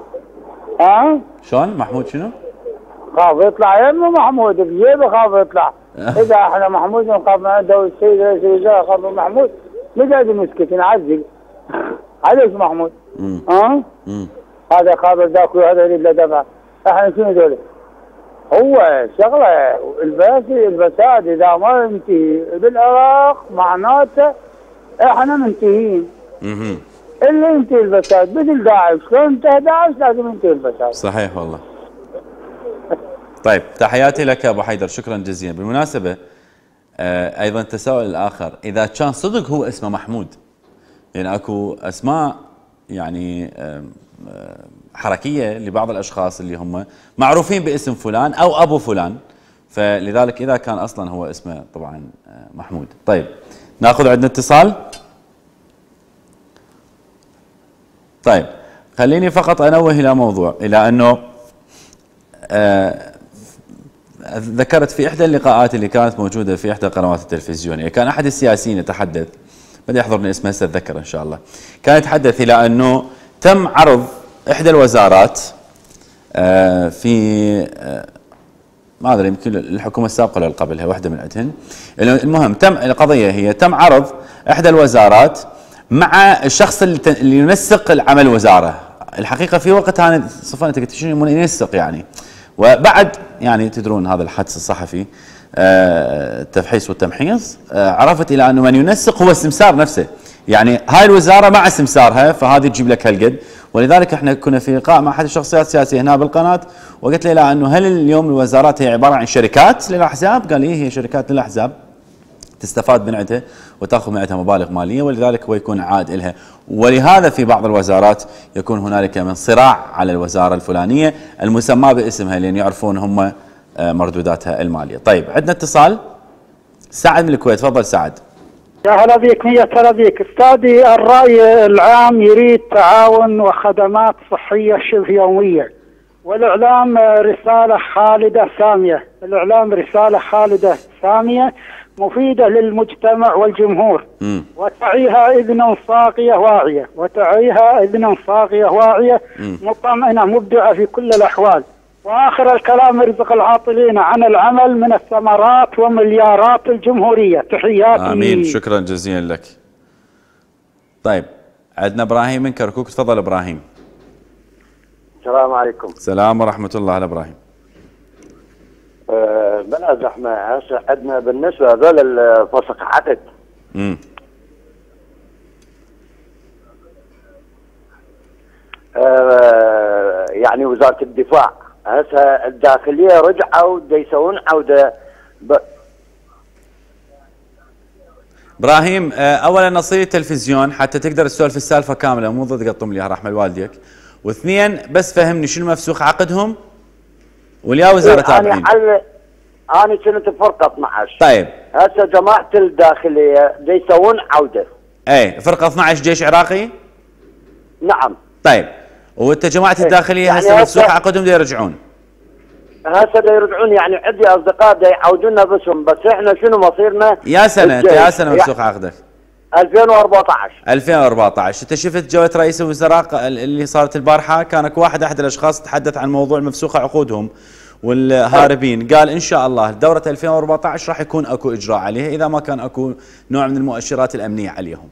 شلون محمود شنو؟ خاف يطلع يمه محمود بجيبه، خاف يطلع. اذا احنا محمود نخاف من عنده السيد رئيس الوزراء خاف من محمود، مش قاعد نسكت نعزل. عليش محمود؟ هذا خابر ذاك وهذا يريد له دفع، احنا شنو ذولا؟ هو شغله الفساد اذا ما ينتهي بالعراق معناته احنا منتهين. اللي ينتهي الفساد مثل داعش، لو انتهى داعش لازم ينتهي الفساد. صحيح والله. طيب تحياتي لك يا ابو حيدر، شكرا جزيلا. بالمناسبه ايضا تساؤل الاخر، اذا كان صدق هو اسمه محمود، يعني اكو اسماء يعني حركيه لبعض الاشخاص اللي هم معروفين باسم فلان او ابو فلان، فلذلك اذا كان اصلا هو اسمه طبعا محمود. طيب ناخذ عندنا اتصال. طيب خليني فقط انوه الى موضوع، الى انه ذكرت في احدى اللقاءات اللي كانت موجوده في احدى القنوات التلفزيونيه، كان احد السياسيين يتحدث، بدي يحضرني اسمه هسه اتذكر ان شاء الله، كان يتحدث الى انه تم عرض احدى الوزارات في ما ادري يمكن الحكومه السابقه ولا قبلها، واحده من عندهن، المهم تم القضيه هي تم عرض احدى الوزارات مع الشخص اللي ينسق العمل الوزاره. الحقيقه في وقتها صفان انت قلت شنو ينسق يعني، وبعد يعني تدرون هذا الحدث الصحفي التفحيص والتمحيص، عرفت الى انه من ينسق هو السمسار نفسه، يعني هاي الوزاره مع سمسارها، فهذه تجيب لك هالقد. ولذلك احنا كنا في لقاء مع احد الشخصيات السياسيه هنا بالقناه، وقلت له الى انه هل اليوم الوزارات هي عباره عن شركات للاحزاب؟ قال لي هي شركات للاحزاب تستفاد من عندها وتاخذ من عندها مبالغ ماليه، ولذلك هو يكون عائد لها، ولهذا في بعض الوزارات يكون هنالك من صراع على الوزاره الفلانيه المسماه باسمها لان يعرفون هم مردوداتها الماليه. طيب عندنا اتصال، سعد من الكويت، تفضل سعد. يا هلا بك، مية هلا بك استاذي. الرأي العام يريد تعاون وخدمات صحية شبه يومية، والإعلام رسالة خالدة سامية، الإعلام رسالة خالدة سامية مفيدة للمجتمع والجمهور، وتعيها إذن صاغية واعية، وتعيها إذن صاغية واعية مطمئنة مبدعة في كل الأحوال. وآخر الكلام يرزق العاطلين عن العمل من الثمرات ومليارات الجمهورية. تحياتي. آمين، شكرا جزيلا لك. طيب عندنا إبراهيم من كركوك، تفضل إبراهيم. السلام عليكم. السلام ورحمة الله. هلا إبراهيم. بلا زحمة هسه عندنا بالنسبة هذول الفسق عدد. يعني وزارة الدفاع هسه الداخلية رجعوا يسوون عودة ابراهيم اولا نصير التلفزيون حتى تقدر تسولف السالفه كامله، مو ضد تقطم لي رحمه والديك. واثنين بس فهمني شنو مفسوخ عقدهم واليا وزاره تابعين. انا كنت فرقه 12. طيب هسه جماعه الداخليه يسوون عوده. اي فرقه 12 جيش عراقي؟ نعم. طيب وانت جماعه الداخليه يعني هسه مفسوخ عقدهم يرجعون؟ هسه يرجعون، يعني عندي اصدقاء يعودون بسهم، بس احنا شنو مصيرنا؟ يا سنه انت يا سنه مفسوخ عقدك؟ 2014. 2014 انت شفت جوله رئيس الوزراء اللي صارت البارحه؟ كان احد الاشخاص تحدث عن موضوع مفسوخه عقودهم والهاربين، قال ان شاء الله دوره 2014 راح يكون اكو اجراء عليها اذا ما كان اكو نوع من المؤشرات الامنيه عليهم.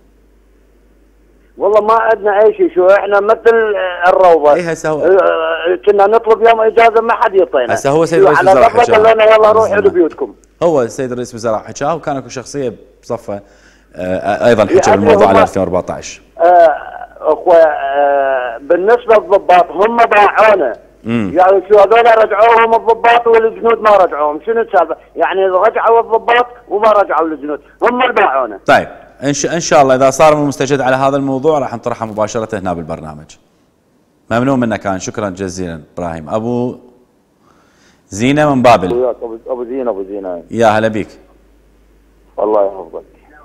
والله ما عندنا اي شيء، شو احنا مثل الروضه. اي هسه هو كنا نطلب يوم اجازه ما حد يعطينا. هسه هو سيد رئيس الوزراء حكاه قال لنا يلا روحوا لبيوتكم. هو السيد رئيس الوزراء حكاه، وكان اكو شخصيه بصفه ايضا حكى بالموضوع على 2014. اخوه بالنسبه للضباط هم باعونا، يعني شو هذول رجعوهم الضباط والجنود ما رجعوهم، شنو السالفه؟ يعني رجعوا الضباط وما رجعوا الجنود، هم اللي باعونا. طيب ان شاء الله اذا صار مستجد على هذا الموضوع راح نطرحه مباشره هنا بالبرنامج. ممنون منك، كان شكرا جزيلا ابراهيم. ابو زينه من بابل. ابو زينه يا هلا بيك. الله يحفظك.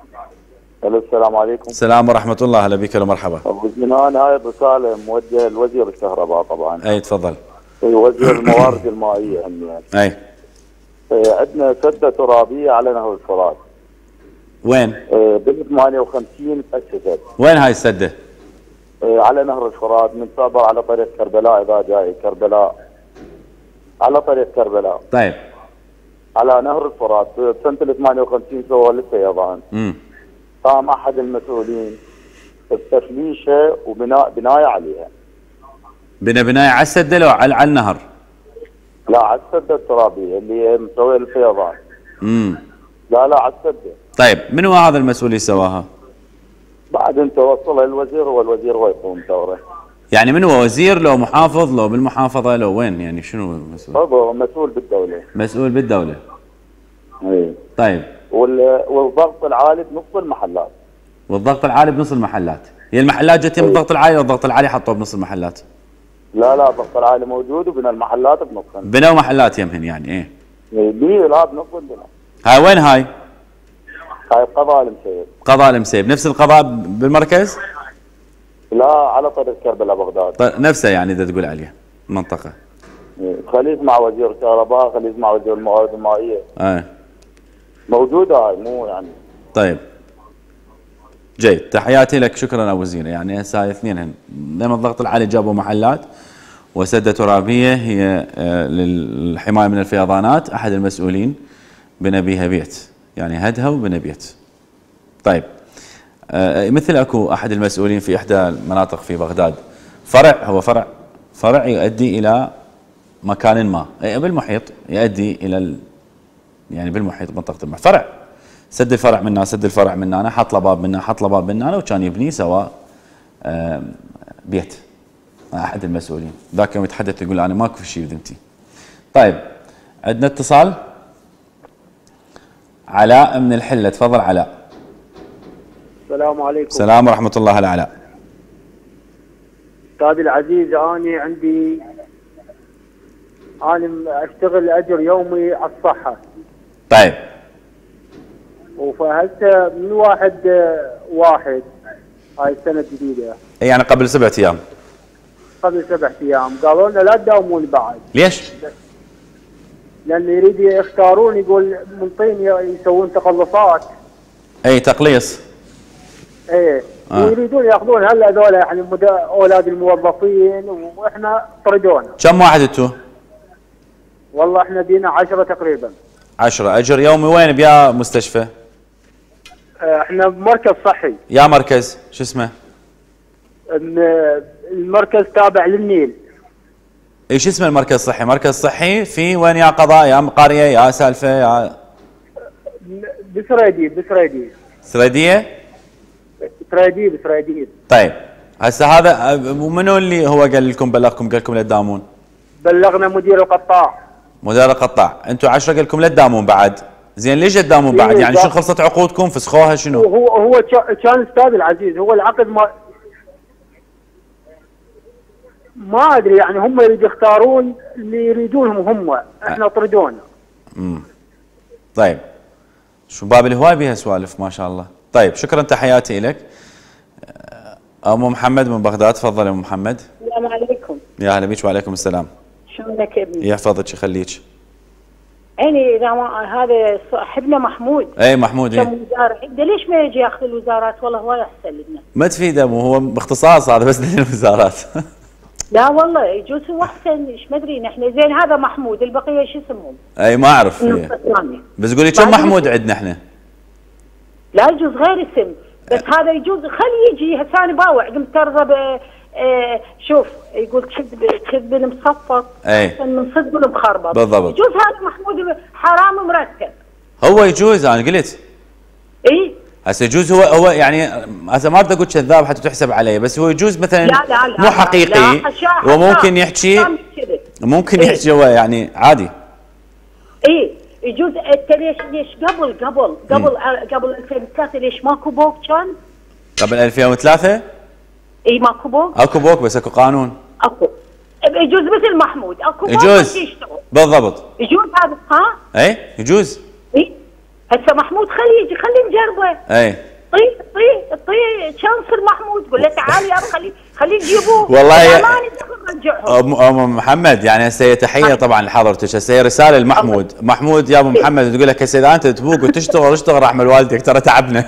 السلام عليكم. السلام ورحمه الله. هلا بيك ومرحبا. ابو زينان هاي الرساله موجهه لوزير الكهرباء طبعا. اي تفضل. وزير الموارد المائيه هم يعني. اي. عندنا سده ترابيه على نهر الفرات. وين؟ بال 58 تأسست. وين هاي السده؟ على نهر الفرات من صابر على طريق كربلاء، اذا جاي كربلاء على طريق كربلاء. طيب. على نهر الفرات سنه 58 سووا الفيضان. قام احد المسؤولين بتفليشه وبنايه عليها. بنايه على السده لو على النهر؟ لا على السده الترابيه اللي مسوي الفيضان. لا على السده. طيب من هو هذا المسؤول اللي سواها؟ عاد انت وصلها للوزير، هو الوزير هو يقوم دوره. يعني من هو وزير لو محافظ لو بالمحافظه لو وين يعني شنو مسؤول؟ هو مسؤول بالدوله. مسؤول بالدوله. اي طيب. والضغط العالي بنص المحلات. والضغط العالي بنص المحلات، هي المحلات جت يم الضغط العالي والضغط العالي حطوه بنص المحلات؟ لا الضغط العالي موجود وبنى المحلات بنصهم. بنوا محلات يمهن يعني ايه؟ ايه لا بنص بنى. هاي وين هاي؟ هاي قضاء المسيب. قضاء المسيب، نفس القضاء بالمركز؟ لا على طريق كربلاء بغداد. نفسه يعني اذا تقول عليه منطقه. خليج مع وزير الكهرباء، خليج مع وزير الموارد المائيه. موجوده هاي مو يعني. طيب. جيد، تحياتي لك، شكرا ابو زينه. يعني هسه اثنين لما الضغط العالي جابوا محلات وسده ترابيه هي للحمايه من الفيضانات، احد المسؤولين بنى بيها بيت، يعني هدها وبنى بيت. طيب. مثل اكو احد المسؤولين في احدى المناطق في بغداد، هو فرع يؤدي الى مكان ما بالمحيط، يؤدي الى يعني بالمحيط منطقه المحيط، فرع سد الفرع منا سد الفرع منا، انا حط له باب منا حط له باب منا، وكان يبني سوا بيت مع احد المسؤولين، ذاك يوم يتحدث يقول انا ماكو شيء بذمتي. طيب عندنا اتصال. علاء من الحله، تفضل علاء. السلام عليكم. السلام ورحمه الله. علاء. استاذي العزيز، انا اشتغل اجر يومي على الصحه. طيب. وفهسه من واحد هاي السنه الجديده، يعني قبل 7 ايام. قبل 7 ايام قالوا لنا لا تداومون بعد. ليش؟ لان يريد يختارون، يقول منطين يسوون تقلصات. اي تقليص. ايه ويريدون ياخذون هذول يعني اولاد الموظفين، واحنا طردونا. كم واحد انتو؟ والله احنا دينا 10 تقريبا. 10 اجر يومي. وين بيا مستشفى؟ احنا بمركز صحي. يا مركز شو اسمه؟ المركز تابع للنيل. ايش اسم المركز الصحي؟ مركز صحي في وين؟ يا قضاء يا قريه يا سالفه يا بسريدي. سريديه. طيب هسه هذا منو اللي هو قال لكم بلغكم قال لكم لا تداومون؟ بلغنا مدير القطاع. انتم 10 قال لكم لا تداومون بعد. زين ليش تداومون بعد؟ يعني شنو خلصت عقودكم؟ فسخوها شنو؟ هو كان استاذ العزيز، هو العقد ما ادري، يعني هم يريد يختارون اللي يريدونهم هم، احنا طردونا. طيب شو باب الهواي بها سوالف ما شاء الله. طيب شكرا، تحياتي لك. ام محمد من بغداد، تفضل ام محمد. السلام عليكم. يا هلا بيك. وعليكم السلام. شلونك ابني؟ يحفظك يخليك. عيني هذا صاحبنا محمود. اي محمود. كم وزاره عنده، ليش ما يجي ياخذ الوزارات؟ والله هو احسن لنا. ما تفيده، مو هو باختصاص هذا بس للوزارات. لا والله يجوز هو احسن، ايش ما ادري نحن. زين هذا محمود، البقيه شو اسمهم؟ اي ما اعرف. بس قولي كم محمود عندنا احنا؟ لا يجوز غير اسم، بس هذا يجوز خليه يجي. هسه انا باوع قمت ترضى شوف يقول كذب المصفط احسن من صدق المخربط. بالضبط. يجوز هذا محمود حرام مرتب. هو يجوز، انا قلت. اي هسه يجوز هو يعني هسه ما بدي اقول كذاب حتى تحسب علي، بس هو يجوز مثلا لا مو حقيقي. وممكن يحكي يحكي هو يعني عادي. اي يجوز. انت ليش قبل 2003 ليش ماكو بوك كان؟ قبل 2003 اي ماكو بوك. اكو بوك بس اكو قانون. اكو يجوز مثل محمود اكو بوك يجوز بالضبط. يجوز هذا اي يجوز. اي هسه محمود خليه يجي، خليه نجربه. اي طي شانسر محمود، قول له تعال يا خليه يجيبوه. والله نرجعهم. ام محمد يعني هسه تحيه طبعا لحضرتك. هسه رساله لمحمود. محمود يا ابو محمد تقول لك هسه اذا انت تبوق وتشتغل اشتغل رحمه والديك، ترى تعبنا.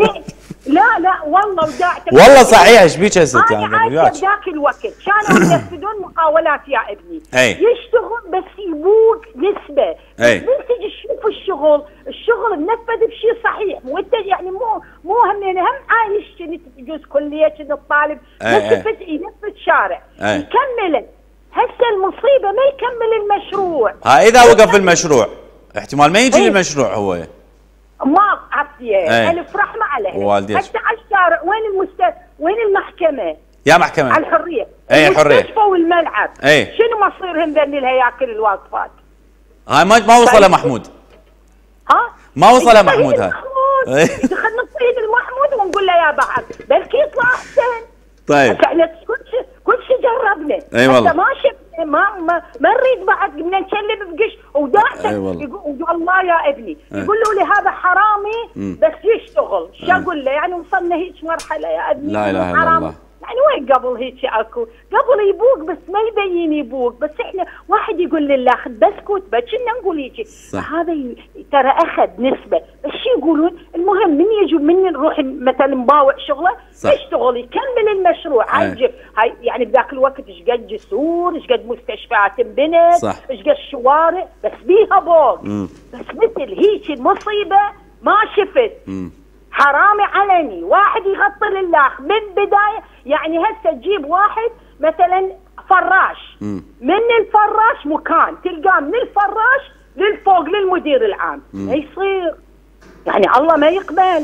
لا والله والله صحيح. ايش بيك هسه يعني ذاك الوقت كانوا ينفذون مقاولات يا ابني. يشتغل بس يبوق نسبه. بس تجي تشوف الشغل منفذ بشيء صحيح، مو انت يعني مو هم عايش تجوز كليه كذا الطالب ينفذ شارع يكمل. هسه المصيبه ما يكمل المشروع. اذا وقف المشروع احتمال ما يجي المشروع. هو ما عطيه الف رحمه عليه. والديك حتى 10 الشارع، وين المحكمه؟ يا محكمه على الحريه، اي الحريه، المستشفى والملعب، اي شنو مصيرهم ذني الهياكل الواقفات؟ هاي ما وصل محمود، ها؟ ما وصل محمود هاي. دخلنا نصيد المحمود ونقول له يا بعد بلكي يطلع احسن. طيب احنا كل شيء جربنا. اي والله ما شفنا ما نريد بعد بدنا نشلب بقش وداعته. يقول الله يا ابني يقولوا لي هذا حرامي بس يشتغل. شو اقول له؟ يعني وصلنا هيك مرحله يا ابني. لا اله الا الله. يعني وين قبل هيك اكو؟ قبل يبوق بس ما يبين يبوق، بس احنا واحد يقول لله خذ بسكوت كنا نقول هيك. هذا ترى اخذ نسبه، بس شو يقولون؟ المهم من يجوا من نروح مثلا نباوع شغله يشتغل يكمل المشروع. هاي يعني بذاك الوقت ايش قد جسور، ايش قد مستشفيات انبنت، ايش قد شوارع، بس بيها بوق. بس مثل هيك المصيبه ما شفت. حرامي علني، واحد يغطي لله من بدايه. يعني هسه تجيب واحد مثلا فراش، من الفراش مكان تلقاه من الفراش للفوق للمدير العام. ما يصير، يعني الله ما يقبل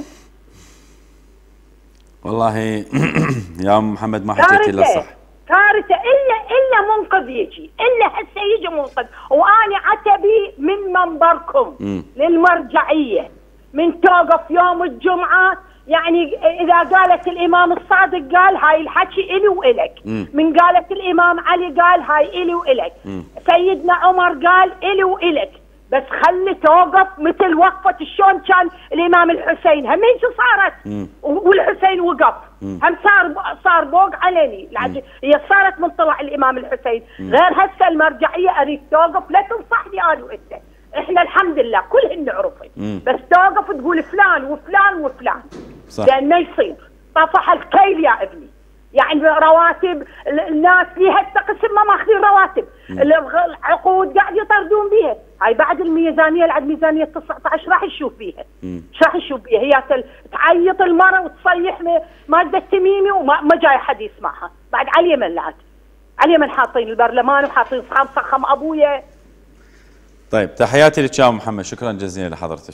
والله. يا محمد ما حكيت الا صح. كارثه. الا منقذ يجي، الا هسه يجي منقذ. وانا عتبي من منبركم للمرجعيه من توقف يوم الجمعه. يعني اذا قالت الامام الصادق قال هاي الحكي الي والك، من قالت الامام علي قال هاي الي والك، سيدنا عمر قال الي والك، بس خلي توقف مثل وقفه شلون كان الامام الحسين هم هيك صارت. والحسين وقف هم صار بوق علني. هي صارت من طلع الامام الحسين. غير هسه المرجعيه اريد توقف، لا تنصحني انا وانت، احنا الحمد لله كلهن نعرفه، بس توقف تقول فلان وفلان وفلان. لان ما يصير طفح الكيل يا ابني. يعني رواتب الناس ليها قسم ما ماخذين رواتب، العقود قاعد يطردون بيها. هاي بعد الميزانيه اللي عند ميزانيه 19 راح نشوف بيها. ايش راح نشوف بيها؟ هي تعيط المره وتصيح ماده التميمي وما جاي حد يسمعها. بعد على اليمن لعد، على اليمن حاطين البرلمان وحاطين صخم ابويا. طيب تحياتي لك يا محمد، شكرا جزيلا لحضرتك.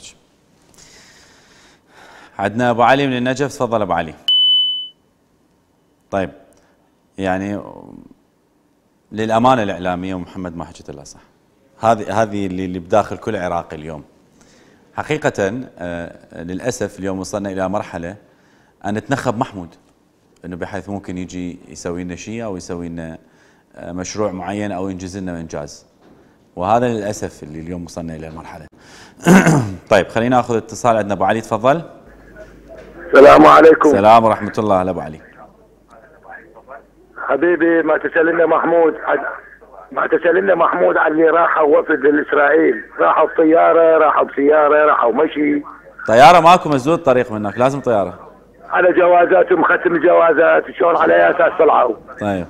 عندنا ابو علي من النجف، تفضل ابو علي. طيب يعني للامانه الاعلاميه ومحمد ما حكيت الا صح. هذه اللي بداخل كل عراقي اليوم. حقيقه للاسف اليوم وصلنا الى مرحله ان نتنخب محمود، انه بحيث ممكن يجي يسوي لنا شيء او يسوي لنا مشروع معين او ينجز لنا انجاز. وهذا للاسف اللي اليوم وصلنا الى المرحله. طيب خلينا ناخذ اتصال. عندنا ابو علي، تفضل. السلام عليكم. السلام ورحمه الله. هلا ابو علي. حبيبي ما تسالنا محمود، ما تسالنا محمود على اللي راحوا وفد لاسرائيل، راحوا بطياره، راحوا بسياره، راحوا مشي. طياره ماكو مسدود الطريق منك، لازم طياره. على جوازاتهم، ختم جوازات، شلون على اي اساس طلعوا؟ طيب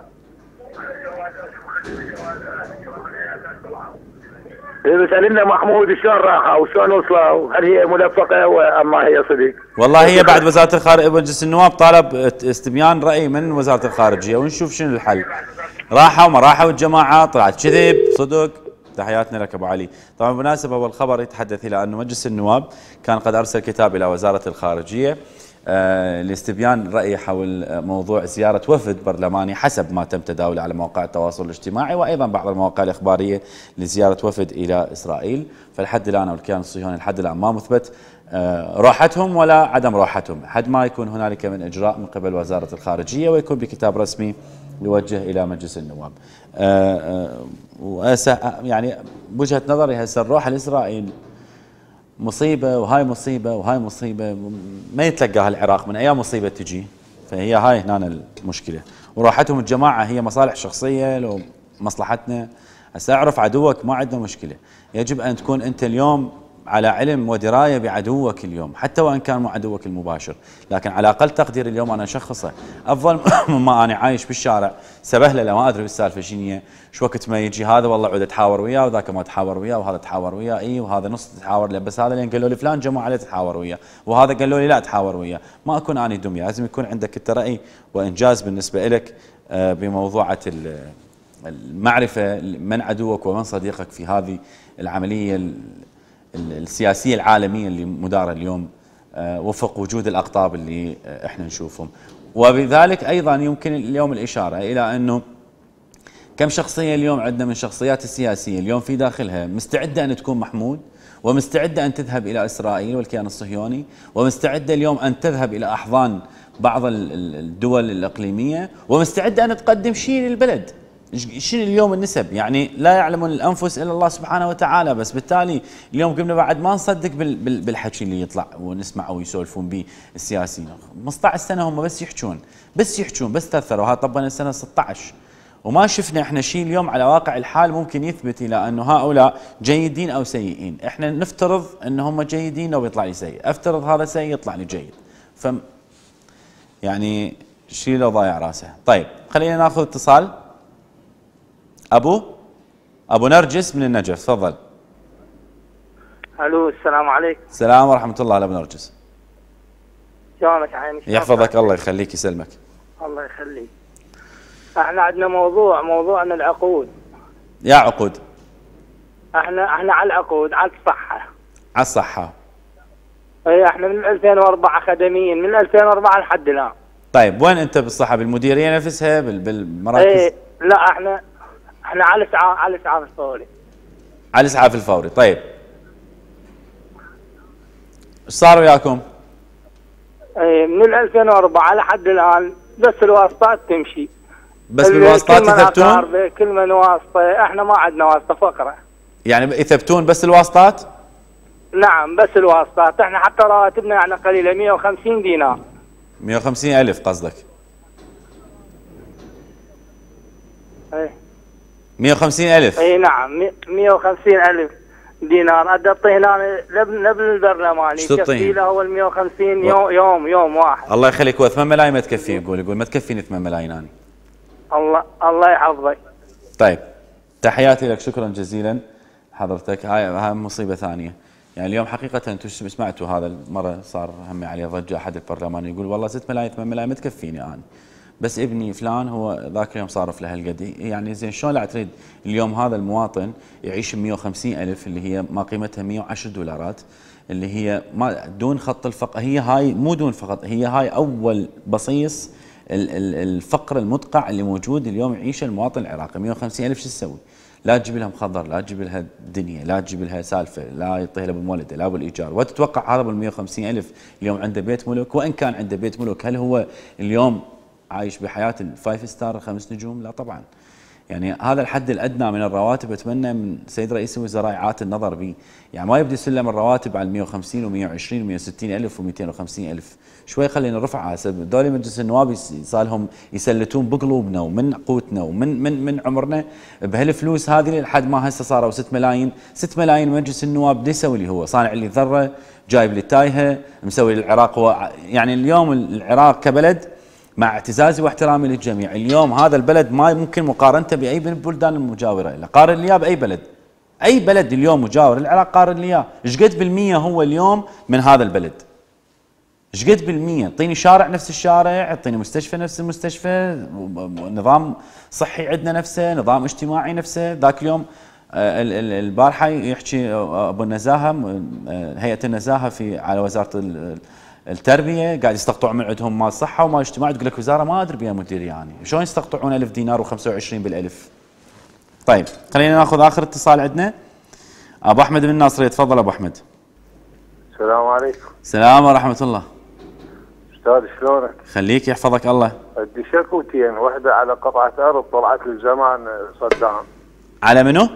سألنا محمود شلون راحوا وشلون وصلوا؟ هل هي ملفقه واما هي صدق؟ والله هي بعد وزاره الخارجيه مجلس النواب طالب استبيان راي من وزاره الخارجيه ونشوف شنو الحل. راحوا وما راحوا الجماعه، طلعت كذب صدق. تحياتنا لك ابو علي. طبعا بالمناسبه هو الخبر يتحدث الى انه مجلس النواب كان قد ارسل كتاب الى وزاره الخارجيه لاستبيان رأي حول موضوع زيارة وفد برلماني حسب ما تم تداوله على مواقع التواصل الاجتماعي وأيضا بعض المواقع الإخبارية لزيارة وفد إلى إسرائيل. فالحد الآن والكيان الصهيوني الحد الآن ما مثبت روحتهم ولا عدم روحتهم، حد ما يكون هنالك من إجراء من قبل وزارة الخارجية ويكون بكتاب رسمي يوجه إلى مجلس النواب. يعني بوجهة نظري هسه الروح لإسرائيل مصيبة وهاي مصيبة وهاي مصيبة ما يتلقاها العراق من أي مصيبة تجي. فهي هاي هنا المشكلة. وراحتهم الجماعة هي مصالح شخصية لو مصلحتنا. هسه أعرف عدوك ما عندنا مشكلة، يجب أن تكون أنت اليوم على علم ودراية بعدوك اليوم حتى وإن كان مو عدوك المباشر، لكن على أقل تقدير اليوم أنا أشخصه أفضل مما أنا عايش بالشارع سبهلة ما أدري بالسالفة شنية. شو وقت ما يجي هذا والله عود أتحاور وياه وذاك ما تحاور وياه وهذا تحاور وياه إي وهذا نص تتحاور له، بس هذا لين قالوا لي فلان جمع عليه تتحاور وياه وهذا قالوا لي لا تحاور وياه. ما أكون أنا دمية، لازم يكون عندك أنت رأي وإنجاز بالنسبة لك بموضوعة المعرفة من عدوك ومن صديقك في هذه العملية السياسية العالمية اللي مدارة اليوم وفق وجود الأقطاب اللي احنا نشوفهم. وبذلك أيضا يمكن اليوم الإشارة إلى أنه كم شخصية اليوم عندنا من الشخصيات السياسية اليوم في داخلها مستعدة أن تكون محمود، ومستعدة أن تذهب إلى إسرائيل والكيان الصهيوني، ومستعدة اليوم أن تذهب إلى أحضان بعض الدول الإقليمية، ومستعدة أن تقدم شيء للبلد. شنو اليوم النسب؟ يعني لا يعلم الأنفس إلا الله سبحانه وتعالى. بس بالتالي اليوم قمنا بعد ما نصدق بالحكي اللي يطلع ونسمع أو يسولفون به السياسيين. 15 سنة هم بس يحجون بس تأثروا. ها طبنا السنة 16 وما شفنا احنا شيء اليوم على واقع الحال ممكن يثبت الى انه هؤلاء جيدين او سيئين. احنا نفترض ان هم جيدين لو بيطلع لي سيء، افترض هذا سيء يطلع لي جيد. يعني شيء لو ضايع راسه. طيب خلينا ناخذ اتصال. ابو نرجس من النجف، تفضل. الو السلام عليكم. السلام ورحمه الله. على ابو نرجس. شلونك عيني؟ يحفظك الله يخليك يسلمك. الله يخليك. احنا عندنا موضوعنا العقود. يا عقود؟ احنا على العقود، على الصحة. على الصحة. اي احنا من 2004 خدميين، من 2004 لحد الان. طيب وين انت بالصحة؟ بالمديرية نفسها بالمراكز؟ اي لا احنا على الاسعاف الفوري. على الاسعاف الفوري. طيب ايش صار وياكم؟ اي من 2004 لحد الان بس الواسطات تمشي. بس بالواسطات يثبتون؟ كل من واسطة، احنا ما عندنا واسطة فقرة. يعني يثبتون بس الواسطات؟ نعم بس الواسطات. احنا حتى رواتبنا يعني قليلة، 150 دينار. 150,000 قصدك؟ ايه 150,000. اي نعم 150,000 دينار. ادطي هنا لابن البرلماني يكفي له هو ال 150 يوم واحد. الله يخليك. هو 8 ملايين ما تكفي. يقول ما تكفيني 8 ملايين انا. الله يحفظك. طيب تحياتي لك، شكرا جزيلا حضرتك. هاي مصيبه ثانيه. يعني اليوم حقيقه انتم سمعتوا هذا المره صار همي عليه ضجه. احد البرلمان يقول والله 6 ملايين 8 ملايين ما تكفيني انا، بس ابني فلان هو ذاك اليوم صارف له هالقد. يعني زين شلون لا تريد اليوم هذا المواطن يعيش ب 150,000 اللي هي ما قيمتها 110 دولارات، اللي هي ما دون خط الفقر. هي هاي مو دون فقط، هي هاي اول بصيص الفقر المدقع اللي موجود اليوم يعيشه المواطن العراقي. 150,000 شو تسوي؟ لا تجيب لها مخدر، لا تجيب لها الدنيا، لا تجيب لها سالفه، لا يعطيها لها بمولده، لا بالايجار. وتتوقع هذا بال 150,000 اليوم عنده بيت ملك؟ وان كان عنده بيت ملك هل هو اليوم عايش بحياه الفايف ستار 5 نجوم؟ لا طبعا. يعني هذا الحد الادنى من الرواتب اتمنى من سيد رئيس الوزراء اعاده النظر به. يعني ما يبدي سلم الرواتب على 150 و120 و160,000 و250,000. شوي خلينا نرفعها. دولي مجلس النواب صار لهم يسلتون بقلوبنا ومن قوتنا ومن من عمرنا بهالفلوس هذه لحد ما هسه صاروا 6 ملايين. 6 ملايين مجلس النواب بده يسوي لي هو؟ صانع لي ذره، جايب لي تايهه، مسوي للعراق. هو يعني اليوم العراق كبلد مع اعتزازي واحترامي للجميع، اليوم هذا البلد ما ممكن مقارنته باي من البلدان المجاوره له. قارن لي باي بلد، اي بلد اليوم مجاور العراق قارن لي. ايش قد بالمية هو اليوم من هذا البلد؟ ايش قد بالمية؟ اعطيني شارع نفس الشارع، اعطيني مستشفى نفس المستشفى، نظام صحي عندنا نفسه، نظام اجتماعي نفسه. ذاك اليوم البارحه يحكي ابو النزاهه، هيئه النزاهه على وزاره التربيه قاعد يستقطعون من عندهم مال صحه ومال اجتماع. تقول لك وزاره ما ادري بها مدير. يعني شلون يستقطعون 1000 دينار و25 بالالف؟ طيب خلينا ناخذ اخر اتصال عندنا. ابو احمد من الناصريه، تفضل ابو احمد. السلام عليكم. السلام ورحمه الله. استاذ شلونك؟ خليك يحفظك الله. عندي شكوتين، واحده على قطعه ارض طلعت لي زمان صدام. على منو؟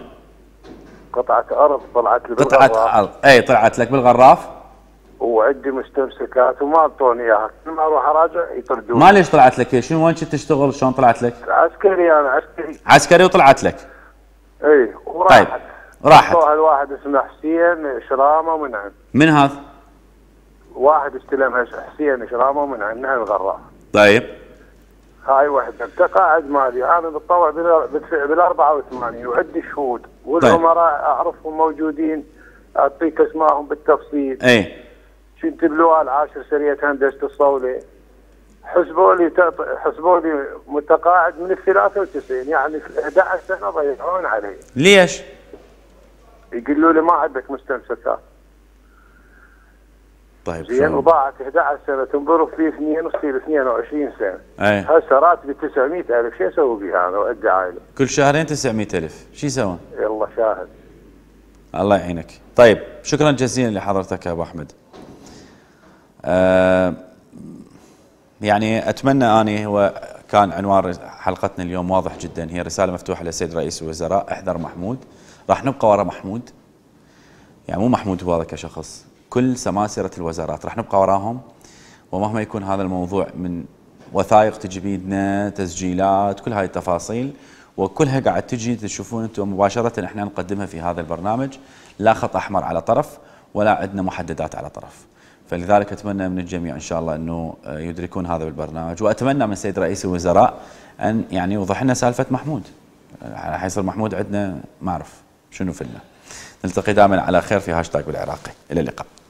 قطعه ارض طلعت لي قطعه ارض، اي طلعت لك بالغراف. وعندي مستمسكات وما اعطوني اياها، كل ما اروح اراجع يطردوني. ما ليش طلعت لك؟ شنو وين كنت تشتغل؟ شلون طلعت لك؟ عسكري انا عسكري. عسكري وطلعت لك؟ اي وراحت. طيب راحت. الواحد اسمه حسين شرامه منعم. من هذا؟ واحد استلمها حسين شرامه منعم من الغراف. طيب هاي وحده تقاعد مالي، انا بتطوع بال 84 وعندي شهود والامراء اعرفهم موجودين، اعطيك اسمائهم بالتفصيل. اي كنت بلواء العاشر سريه هندسه الصوله، حسبوا لي متقاعد من ال 93، يعني 11 سنه ضيعون علي. ليش؟ يقولوا لي ما عندك مستمسكات. طيب زين وضاعت 11 سنه تنضرب في 2 وتصير 22 سنه. اي هسه راتبي 900,000 شو اسوي بها انا وادي عائله؟ كل شهرين 900,000 شو يسوون؟ يلا شاهد. الله يعينك. طيب شكرا جزيلا لحضرتك يا ابو احمد. يعني اتمنى اني هو كان عنوان حلقتنا اليوم واضح جدا، هي رساله مفتوحه للسيد رئيس الوزراء، احذر محمود، راح نبقى ورا محمود. يعني مو محمود هو هذا كشخص، كل سماسرة الوزارات راح نبقى وراهم، ومهما يكون هذا الموضوع من وثائق تجي بيدنا، تسجيلات، كل هاي التفاصيل وكلها قاعد تجي تشوفون انتم مباشرة احنا نقدمها في هذا البرنامج، لا خط احمر على طرف ولا عندنا محددات على طرف. فلذلك اتمنى من الجميع ان شاء الله انه يدركون هذا بالبرنامج، واتمنى من السيد رئيس الوزراء ان يعني يوضح لنا سالفة محمود. حيصير محمود عندنا ما اعرف شنو فينا. نلتقي دائما على خير في هاشتاج بالعراقي، الى اللقاء.